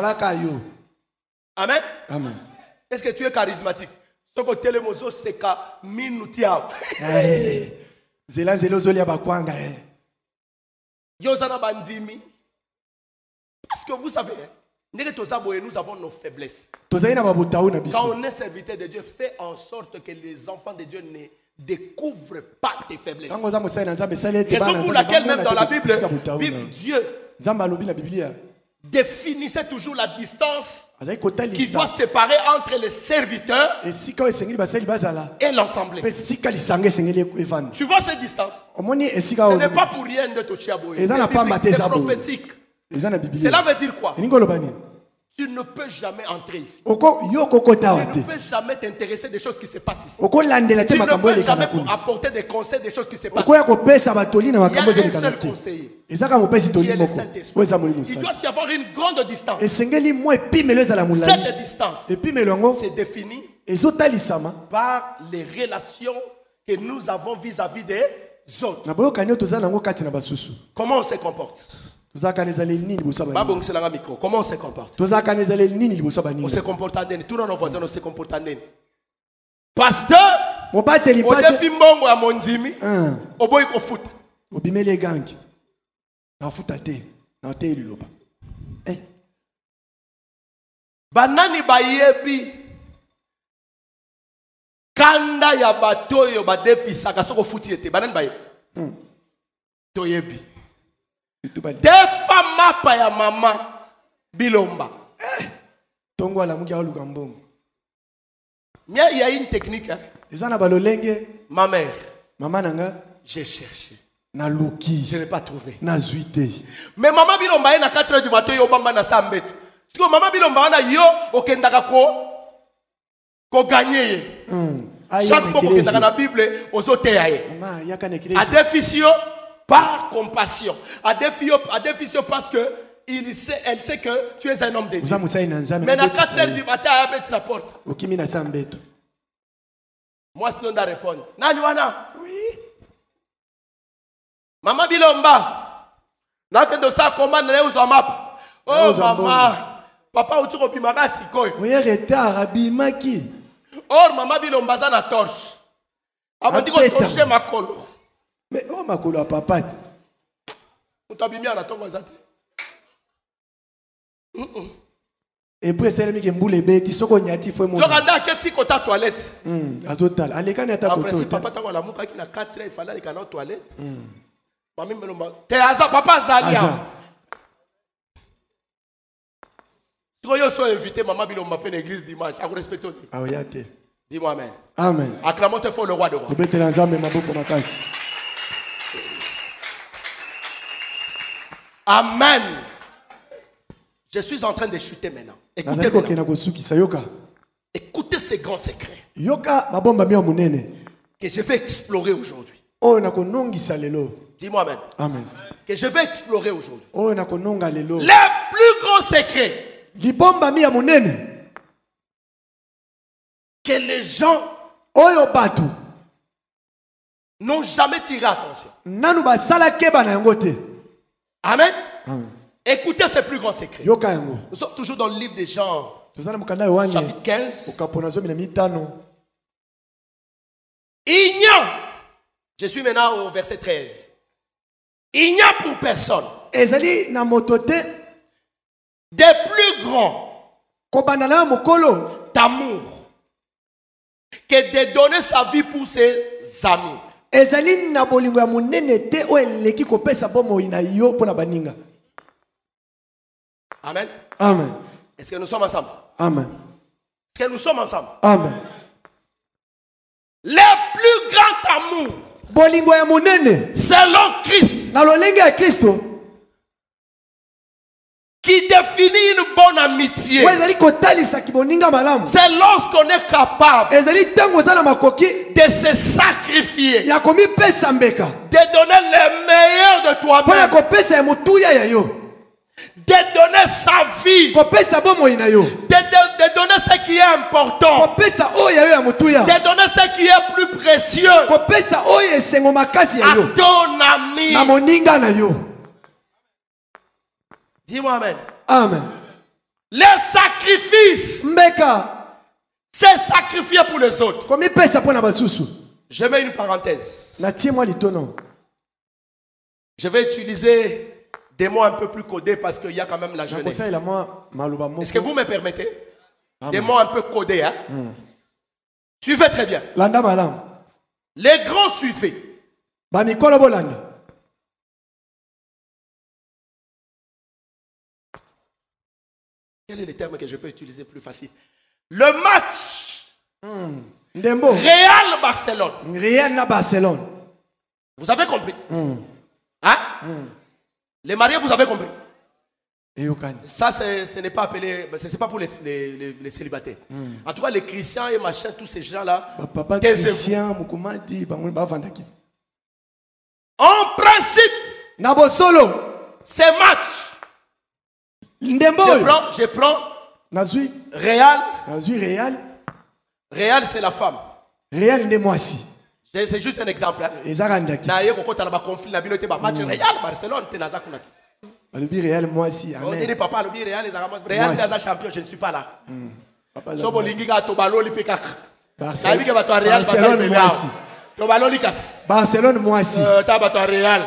Amen. Amen. Est-ce que tu es charismatique? Ce que télémozo c'est ka minutia. Zela zelo zolia bakwanga. Yozana bandimi. Parce que vous savez, nous avons nos faiblesses. Quand on est serviteur de Dieu, fais en sorte que les enfants de Dieu ne découvre pas tes faiblesses. Raison pour laquelle même dans la Bible, Bible Dieu définissait toujours la distance qui doit séparer entre les serviteurs et l'ensemble. Tu vois cette distance? Ce n'est pas pour rien de te chiaboyer. C'est prophétique. Cela veut dire quoi? Tu ne peux jamais entrer ici. Tu ne peux jamais t'intéresser des choses qui se passent ici. Tu ne peux jamais apporter des conseils des choses qui se passent ici. Il y a un seul conseiller qui est le Saint-Esprit. Il doit y avoir une grande distance. Cette distance c'est défini par les relations que nous avons vis-à-vis des autres. Comment on se comporte? Comment on se comporte? On se comporte en nous. Tous nos voisins, on se comporte en nous. Pasteur, au défi mbongo à Monzimi, au boy ko foot. Au bimele gang. Na futa te. Na te liloba. Eh. Banani bayebi. Kanda ya batoyo ba défi saka soko futi ete. Banani bayebi. Toyebi. Des femmes pa ya maman bilomba. Eh. Tongo ala muki aluka mbongo. Mia il y a une technique. Hein? Ma mère. Maman nanga. J'ai cherché. Na luki. Je n'ai pas trouvé. Na zuité. Mais maman bilomba na quatre heures du matin yo bamba na sambeto. Parce que maman bilomba na yo okendaka ko ko gagner. Chaque fois que dans la Bible aux autres à déficit par compassion, à déficit parce que il sait, elle sait que tu es un homme de Dieu. Mais à quatre heures du matin, elle met la porte. Moi, sinon, je réponds. Naniwana? Oui. Maman Bilomba. Nake de ça, comment on a map? Oh, maman. Papa, tu as dit que tu oui, retard, abimaki. Or, maman Bilomba, ça na torche. Avant de dire que tu ma colo. Mais oh, ma colo à papa. Tu as bien à ton voisin. Et puis c'est lui qui mboule bête, il soko nyati foi mon. Tu regardes que tu côté toilette. Hum, azotal. Allez quand nyata après si papa tango la muka qui na quatre heures il fallait aller dans toilette. Hum. Mami melomba. Te aza papa zalia. Tu yo so invité maman Bilomba pe l'église dimanche. A vous respecter. Ah oui, até. Dis-moi amen. Amen. Acclamons te fort le roi de roi. Tu bete la nzambe maboko makasi. Amen. Je suis en train de chuter maintenant. Écoutez maintenant. Écoutez ces grands secrets que je vais explorer aujourd'hui. Dis-moi amen. Amen. Que je vais explorer aujourd'hui. Les plus grands secrets que les gens n'ont jamais tiré attention. Amen. Amen. Écoutez ces plus grands secrets. Nous sommes toujours dans le livre des Jean, chapitre quinze. Il n'y a, je suis maintenant au verset treize. Il n'y a pour personne des plus grands d'amour que de donner sa vie pour ses amis. Amen. Amen. Est-ce que nous sommes ensemble? Amen. Est-ce que nous sommes ensemble? Amen. Le plus grand amour bolingo ya monene selon Christ na lolenge ya Kristo qui définit une bonne amitié. C'est lorsqu'on est capable de se sacrifier, de de donner le meilleur de toi-même, de donner sa vie, de, de, de donner ce qui est important, de donner ce qui est plus précieux à ton ami. Dis-moi amen. Amen. Le sacrifice, c'est sacrifier pour les autres. Je mets une parenthèse. Je vais utiliser des mots un peu plus codés parce qu'il y a quand même la jeunesse. Est-ce que vous me permettez? Des mots un peu codés. Hein? Mm. Suivez très bien. Les grands suivaient. Quel est le terme que je peux utiliser plus facile? Le match. Mm. Real Barcelone. Real Barcelone. Vous avez compris? Mm. Hein? Mm. Les mariés, vous avez compris? Ça, ce n'est pas appelé, ce n'est pas pour les, les, les, les célibataires. Mm. En tout cas, les chrétiens et machin, tous ces gens-là. En principe, ces matchs. Je prends, je prends Réal. Réal. Réal, c'est la femme. Réal de moi aussi. C'est juste un exemple. D'ailleurs, quand on a un conflit, la binote ba match Réal Barcelone, tu n'as pas kunati. Le bi Réal moi aussi. On dit papa, le bi Réal les Aramos, Réal les champion, je ne suis pas là. So bolingi ga to balo li pekak. Barcelone. Na bi ke Réal Barcelone moi aussi. To balo li kas. Barcelone moi aussi. Euh, ta ba to Réal.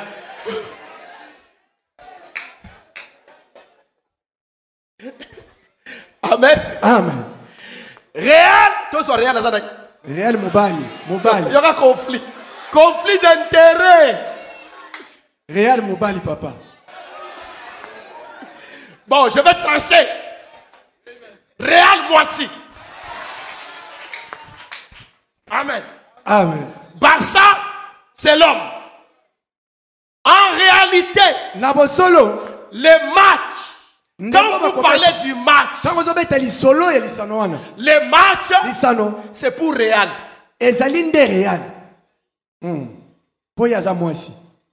Amen. Amen. Réal, toi sois Réal Azana. Réal Moubali. Moubali. Il y aura conflit. Conflit d'intérêt. Réal Moubali, papa. Bon, je vais trancher. Réal Moissi. Amen. Amen. Barça, c'est l'homme. En réalité, Nabosolo. Les matchs. Quand vous parlez du match, le match, c'est pour Réal. Ezalinde Réal. Hmm. Poyaza moi aussi.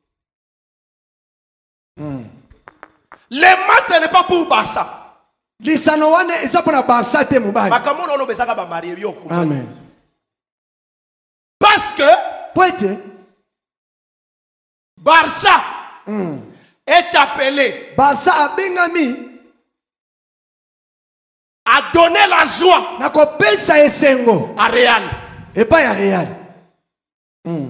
Hmm. Le match, ce n'est pas pour Barça. Amen. Parce que Barça hmm. est appelé Barça a bengami a donné la joie à Réal. Et pas à Réal. Mm.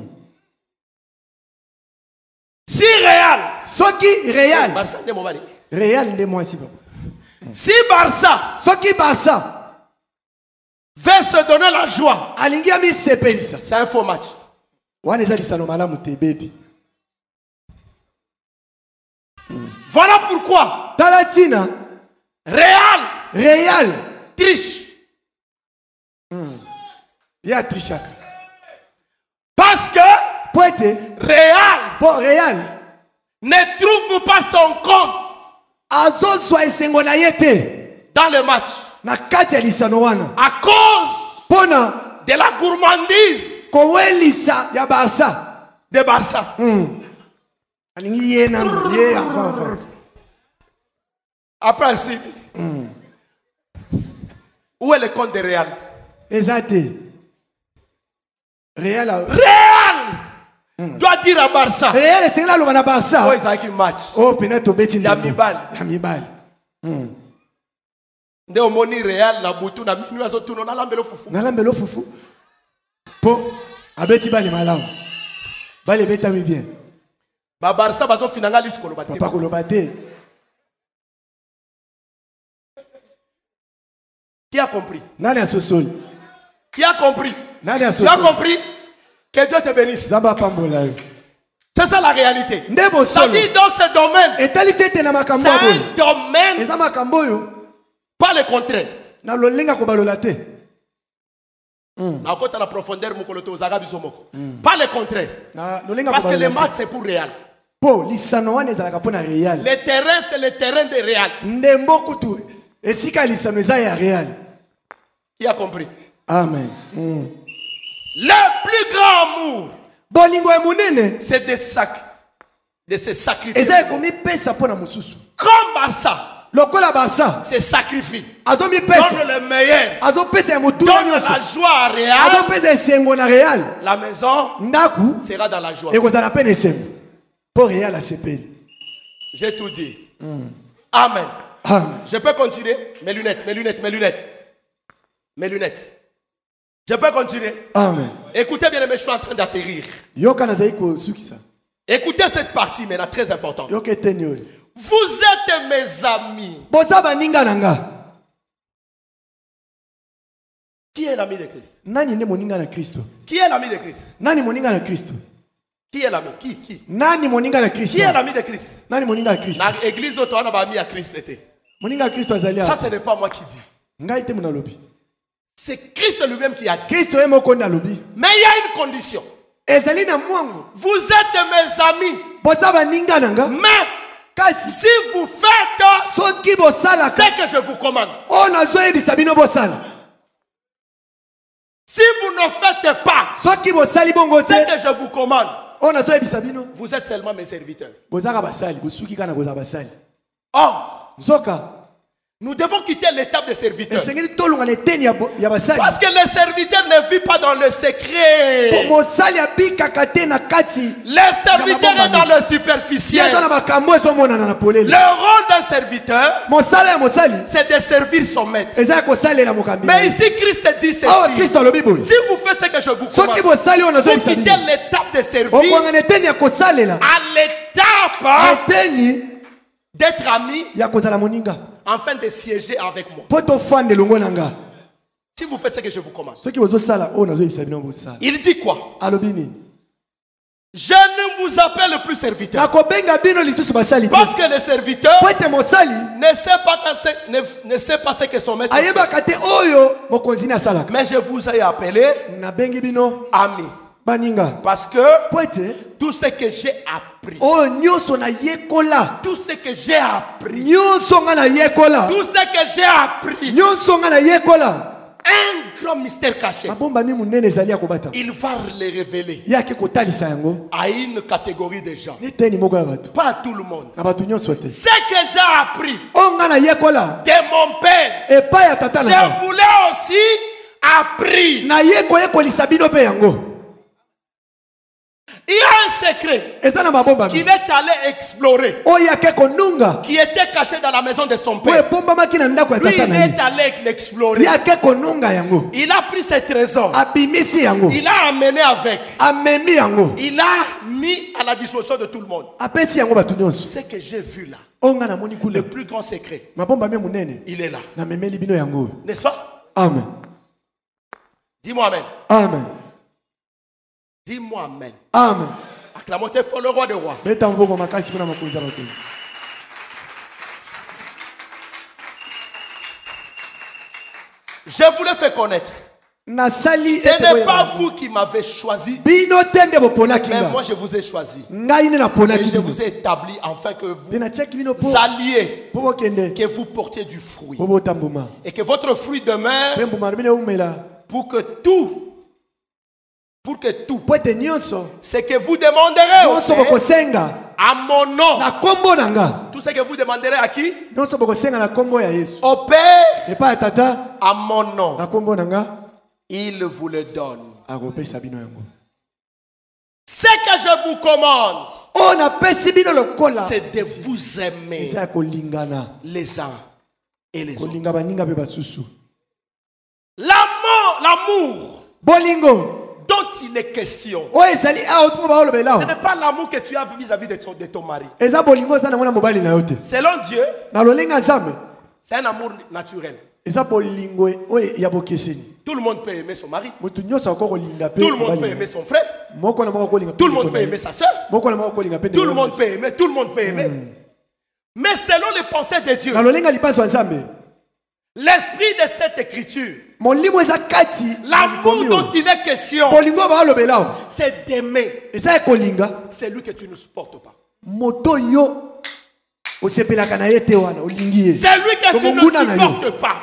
Si Réal, Soki Réal, Barça de Mobali. Réal de moi si. Si Barça, Soki Barça veut se donner la joie, c'est un faux match. Voilà pourquoi Talatina Réal Réal triche. Mm. Il y a triche. Parce que Réal, bon, Réal ne trouve pas son compte Azo soit dans le match na kati ya lisano wana à cause pona de la gourmandise kowelisa ya Barça de Barça. Mm. Alingi ye na ye avant avant. Après si mm. Où est le compte de Réal? Exact. Réal. Réal mm. doit dire à Barça. Réal c'est là le Barça. Oh, ils ont un match. Oh, penato beti ya mibal. Ya mibal. Mm. Nde omoni Réal na butu na minu azo tuno na lambelo fufu. Na lambelo fufu. Po abeti bali malamu. Bali beta mi bien. Ba Barça bazo finanga lisiko lo bate. Papa ko lo bate. Qui a compris? Nani a sosol? Qui a compris? Nani a sosol? Tu as compris? Que Dieu te bénisse. Zamba pambola. C'est ça la réalité. Ça dit dans ce domaine. C'est un domaine. Pas le contraire. Mm. La profondeur, mm. Pas le contraire. Ah, parce que le match c'est pour Real. Le terrain c'est le terrain de Real. Qui a compris? Amen. Mm. Le plus grand amour, c'est de, sac... de se sacrifier. Comme Barça. C'est sacrifice. Donne le meilleur. Donne la joie à Real. La maison sera dans la joie. J'ai tout dit. Mm. Amen. Amen. Je peux continuer? Mes lunettes, mes lunettes, mes lunettes. Mes lunettes. Je peux continuer? Amen. Écoutez bien, je suis en train d'atterrir. Écoutez cette partie maintenant, très importante. Vous êtes mes amis. Qui est l'ami de Christ? Qui est l'ami de Christ? Qui est l'ami? Qui? Qui? Qui est l'ami de Christ? Dans l'église, on a ami à Christ. Ça, ce n'est pas moi qui dis. C'est Christ lui-même qui a dit. Mais il y a une condition. Vous êtes mes amis. Mais si vous faites ce que je vous commande, si vous ne faites pas ce que je vous commande, vous êtes seulement mes serviteurs. Or, nous devons quitter l'étape des serviteurs. Parce que les serviteurs ne vivent pas dans le secret. Les serviteurs sont dans le superficiel. Le rôle d'un serviteur, c'est de servir son maître. Mais ici, Christ dit ceci. Si vous faites ce que je vous commande, vous quittez l'étape de servir à l'étape d'être ami, afin de siéger avec moi. Si vous faites ce que je vous commande. Il dit quoi? Je ne vous appelle plus serviteur. Parce que le serviteur ne sait pas, ne, ne sait pas ce que son maître fait. Mais je vous ai appelé ami. Parce que tout ce que j'ai appris, tout ce que j'ai appris, tout ce que j'ai appris, un grand mystère caché, il va le révéler à une catégorie de gens, pas à tout le monde. Ce que j'ai appris de mon père, je voulais aussi apprendre. Il y a un secret qu'il est allé explorer, qui était caché dans la maison de son père. Lui, il est allé l'explorer. Il a pris ses trésors. Il a amené avec. Il a mis à la disposition de tout le monde. Ce que j'ai vu là, le plus grand secret, il est là. N'est-ce pas? Amen. Dis-moi amen. Amen. Dis-moi amen. Amen. Acclamons tes le roi des rois. Je vous le fais connaître. Ce n'est pas vous qui m'avez choisi, mais moi je vous ai choisi. Et je vous ai établi afin que vous alliez, que vous portiez du fruit. Et que votre fruit demeure pour que tout Pour que tout ce que vous demanderez au Père, à mon nom, tout ce que vous demanderez à qui? Au Père, à mon nom, il vous le donne. Ce que je vous commande, c'est de vous aimer les uns et les autres. L'amour, l'amour dont il est question, ce n'est pas l'amour que tu as vis-à-vis de ton, de ton mari. Selon Dieu, c'est un amour naturel. Tout le monde peut aimer son mari. Tout le monde peut aimer son frère. Tout le monde peut aimer sa soeur. Tout le monde peut aimer, tout le monde peut aimer. Mais selon les pensées de Dieu, l'esprit de cette écriture, l'amour dont il est question, c'est d'aimer. C'est lui que tu ne supportes pas. C'est lui que tu ne supportes pas.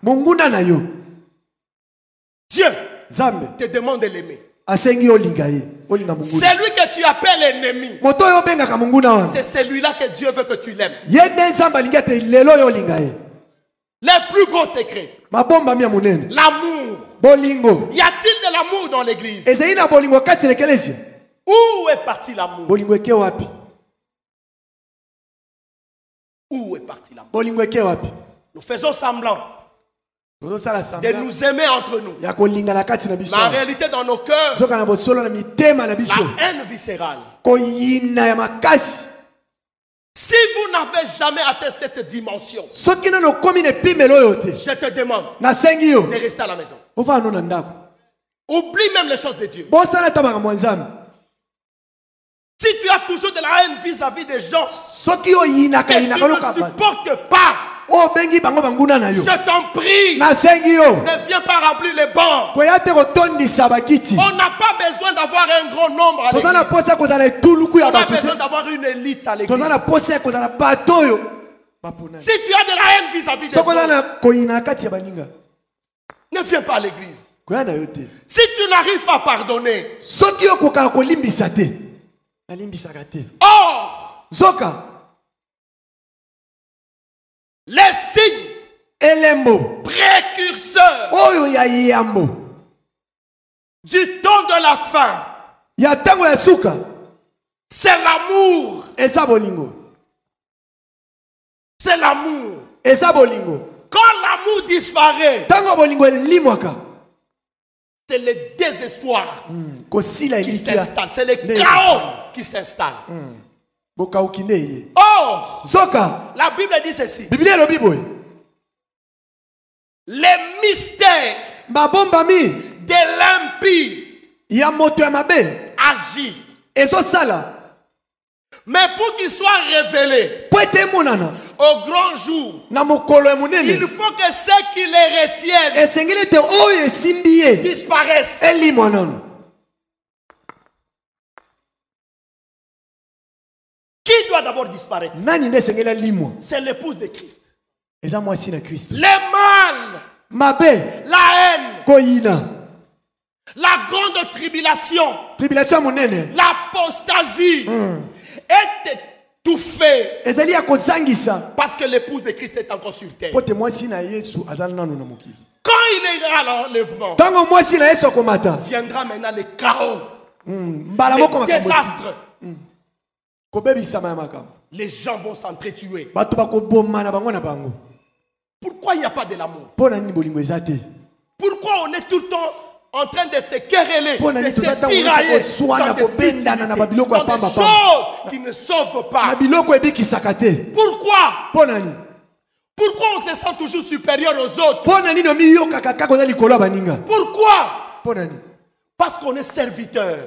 Dieu te demande de l'aimer. C'est lui que tu appelles ennemi. C'est celui-là que Dieu veut que tu l'aimes. Le plus gros secret, l'amour. Y a-t-il de l'amour dans l'église? Où est parti l'amour? Où est parti l'amour? Nous faisons semblant de nous aimer entre nous. Mais en réalité, dans nos cœurs, la haine viscérale. Si vous n'avez jamais atteint cette dimension, je te demande de rester à la maison. Oublie même les choses de Dieu. Si tu as toujours de la haine vis-à-vis des gens que tu ne supportes pas, je t'en prie, ne viens pas remplir les bancs. On n'a pas besoin d'avoir un grand nombre à l'église. On a besoin d'avoir une élite à l'église. Si tu as de la haine vis-à-vis des gens, ne viens pas à l'église. Si tu n'arrives pas à pardonner, or, Zoka, les signes précurseurs du temps de la fin, c'est l'amour. C'est l'amour. Quand l'amour disparaît, c'est le désespoir qui s'installe. C'est le chaos qui s'installe. Or, la Bible dit ceci. Les mystères de l'impie agissent. Mais pour qu'il soit révélé au grand jour, il faut que ceux qui les retiennent disparaissent. Qui doit d'abord disparaître? C'est l'épouse de Christ. Les mâles, la haine, la grande tribulation, l'apostasie est étouffée parce que l'épouse de Christ est encore sur terre. Quand il ira à l'enlèvement, viendra maintenant le chaos, le désastre. Les gens vont s'entretuer. Pourquoi il n'y a pas de l'amour? Pourquoi on est tout le temps en train de se quereller, de se tirailler dans des futilités, dans des choses qui ne sauvent pas? Pourquoi? Pourquoi on se sent toujours supérieur aux autres? Pourquoi? Parce qu'on est serviteur.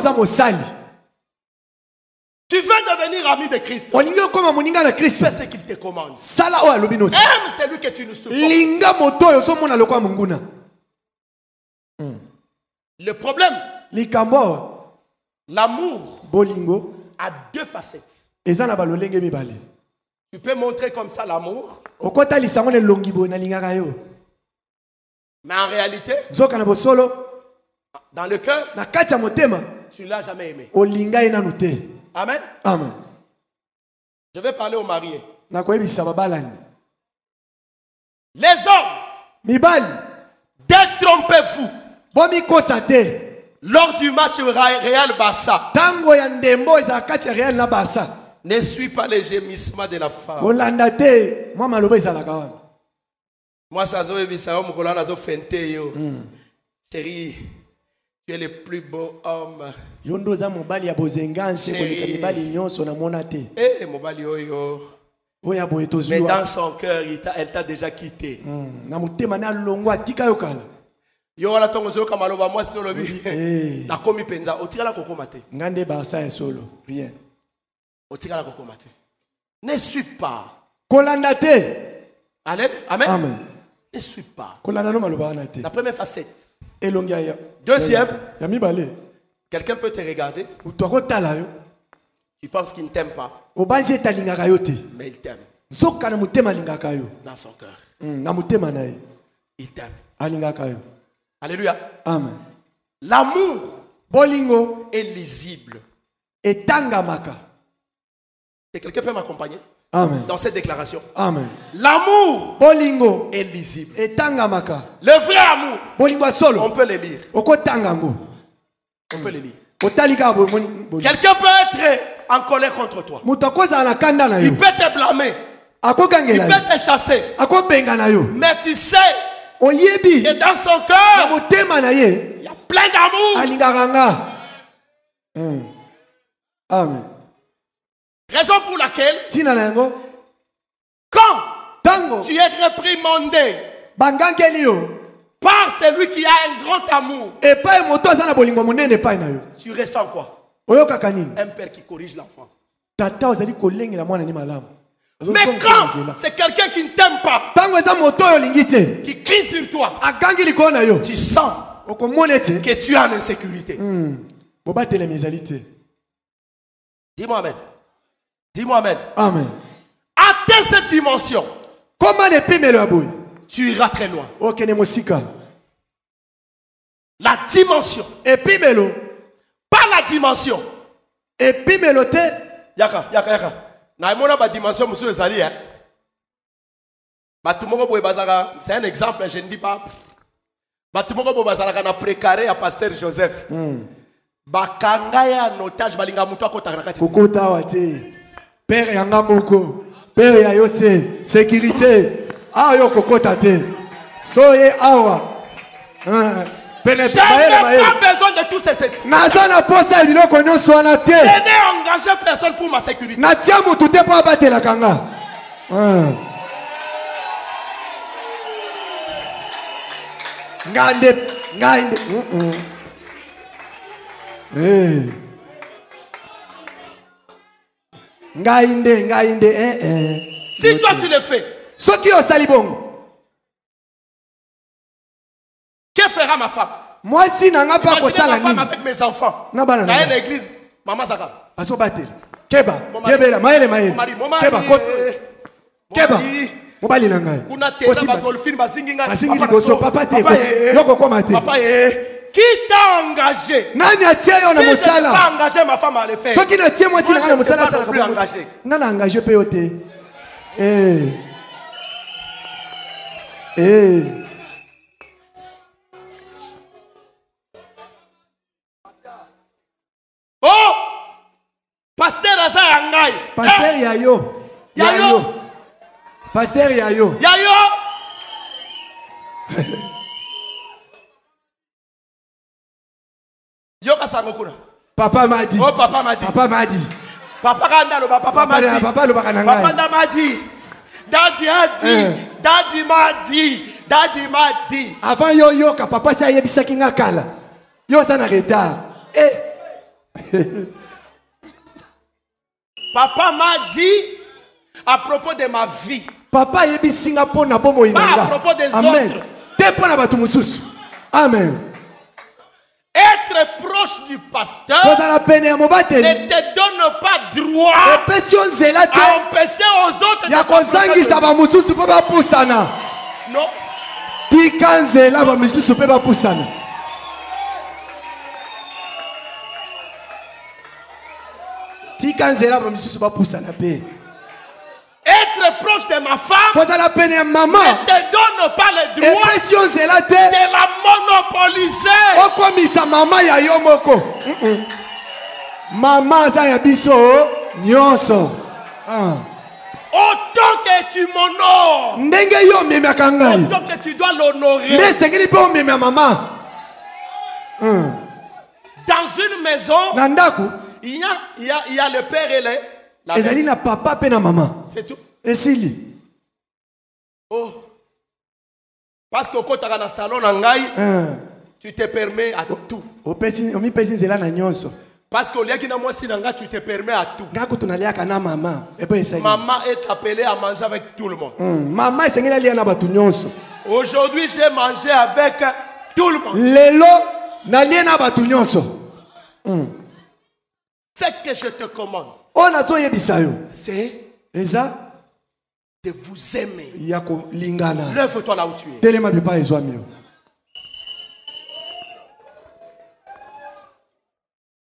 Tu veux devenir ami de Christ. Fais ce qu'il te commande. Aime celui que tu ne supportes. Le problème, l'amour a deux facettes. Tu peux montrer comme ça l'amour, mais en réalité, dans le cœur, tu ne l'as jamais aimé. Amen. Amen. Je vais parler aux mariés. Les hommes, détrompez-vous. Lors du match Real Barça, ne suis pas les gémissements de la femme. Moi, ça chérie, tu es le plus beau homme. Chérie. Eh, mobali oyo. Mais dans son cœur, elle t'a déjà quitté. Yo wala tongo zo kamaloba moi c'est lobi. Na komi penza otira la koko mate. Ngande barsa un solo, rien. Otira la koko mate. Ne suis pas. Kolandate. Amen. Amen. Amen. Ne suis pas. Kolandano maloba nate. La première facette. Elongia. Deuxième. Yami balé. Quelqu'un peut te regarder. Ou toi kotala yo. Tu penses qu'il ne t'aime pas. Obanze talingaka yo te. Mais il t'aime. Zoka na mutema lingaka yo. Dans son cœur. Na mutema na ye. Il t'aime. Alingaka yo. Alléluia. Amen. L'amour bolingo est lisible. Et tangamaka. Et quelqu'un peut m'accompagner? Amen. Dans cette déclaration. Amen. L'amour bolingo est lisible. Et tangamaka. Le vrai amour. Bolingo solo. On peut le lire. Oko tangango. On peut le lire. Quelqu'un peut être en colère contre toi. Il peut te blâmer. Il peut te chasser. Mais tu sais que dans son cœur, il y a plein d'amour. Amen. Raison pour laquelle, quand tu es réprimandé par celui qui a un grand amour, tu ressens quoi? Un père qui corrige l'enfant. Mais quand c'est quelqu'un qui ne t'aime pas, qui crie sur toi, tu sens que tu es en insécurité. Dis-moi amen. Dis-moi amen. Amen. Atteins cette dimension. Tu iras très loin. La dimension. Pas la dimension. Yaka, yaka, yaka. Na ba dimension monsieur ezali hein. Batumoko boye bazaka, c'est un exemple, je ne dis pas. Batumoko boye bazaka na précaré à pasteur Joseph. Bakanga ya notage balinga mutu akota na kati. Kokota wate. Père yanga moko. Père ya yote. Sécurité. Ah yo kokota te. Soye awa. Hein. Je n'ai pas besoin de tous ces services. Je n'ai engagé personne pour ma sécurité. Si toi tu le fais, que fera ma femme? Moi si nanga pas ko sala ni. Ma femme avec mes enfants. Na bana na l'église, maman saka. Aso batel. Keba. Kebela maele maele. Keba ko. Keba. Mobali na ngai. Kuna tena ba golfine basingi ngai. Basingi liboso papa te. Yoko koma te. Papa eh. Qui t'a engagé? Nani atie yo na mosala? Si je n'ai pas engagé ma femme à le faire. Ce qui n'a tie moi ti na mosala sala. Plus engagé. Nana engagé pe yote. Eh. Eh. Oh! Pasteur Aza Yangai. Pasteur Yayo. Yayo. Pasteur Yayo. Yayo. Yoka Sangokuna. Papa m'a dit. Oh, papa m'a dit. Papa m'a dit. Papa Kanda lo papa m'a dit. Papa lo bakananga. Papa m'a dit. Daddy a dit. Daddy m'a dit. Daddy m'a dit. Avant yo yo ka papa sa yebisaki nga kala. Yo ça na retard. Eh. Papa m'a dit à propos de ma vie. Papa yebi Singapour na bomo inanga. Pas à propos des Amen. autres. Te pona batu mususu. Amen. Être proche du pasteur ne te donne pas droit à empêcher aux autres de s'approcher. Non. Être proche de ma femme ne te donne pas le droit de la monopoliser. Autant que tu m'honores, autant que tu dois l'honorer. Dans une maison, il y a, il y a, il y a le père et les... Ezali na papa pe na maman. C'est tout. Esili. Oh. Parce que quand tu as dans salon nangai, tu te permets à tout. Parce que tu te permets à tout. Maman est appelée à manger avec tout le monde. Aujourd'hui, j'ai mangé avec tout le monde. Ce que je te commande, c'est de vous aimer. Lève-toi là où tu es.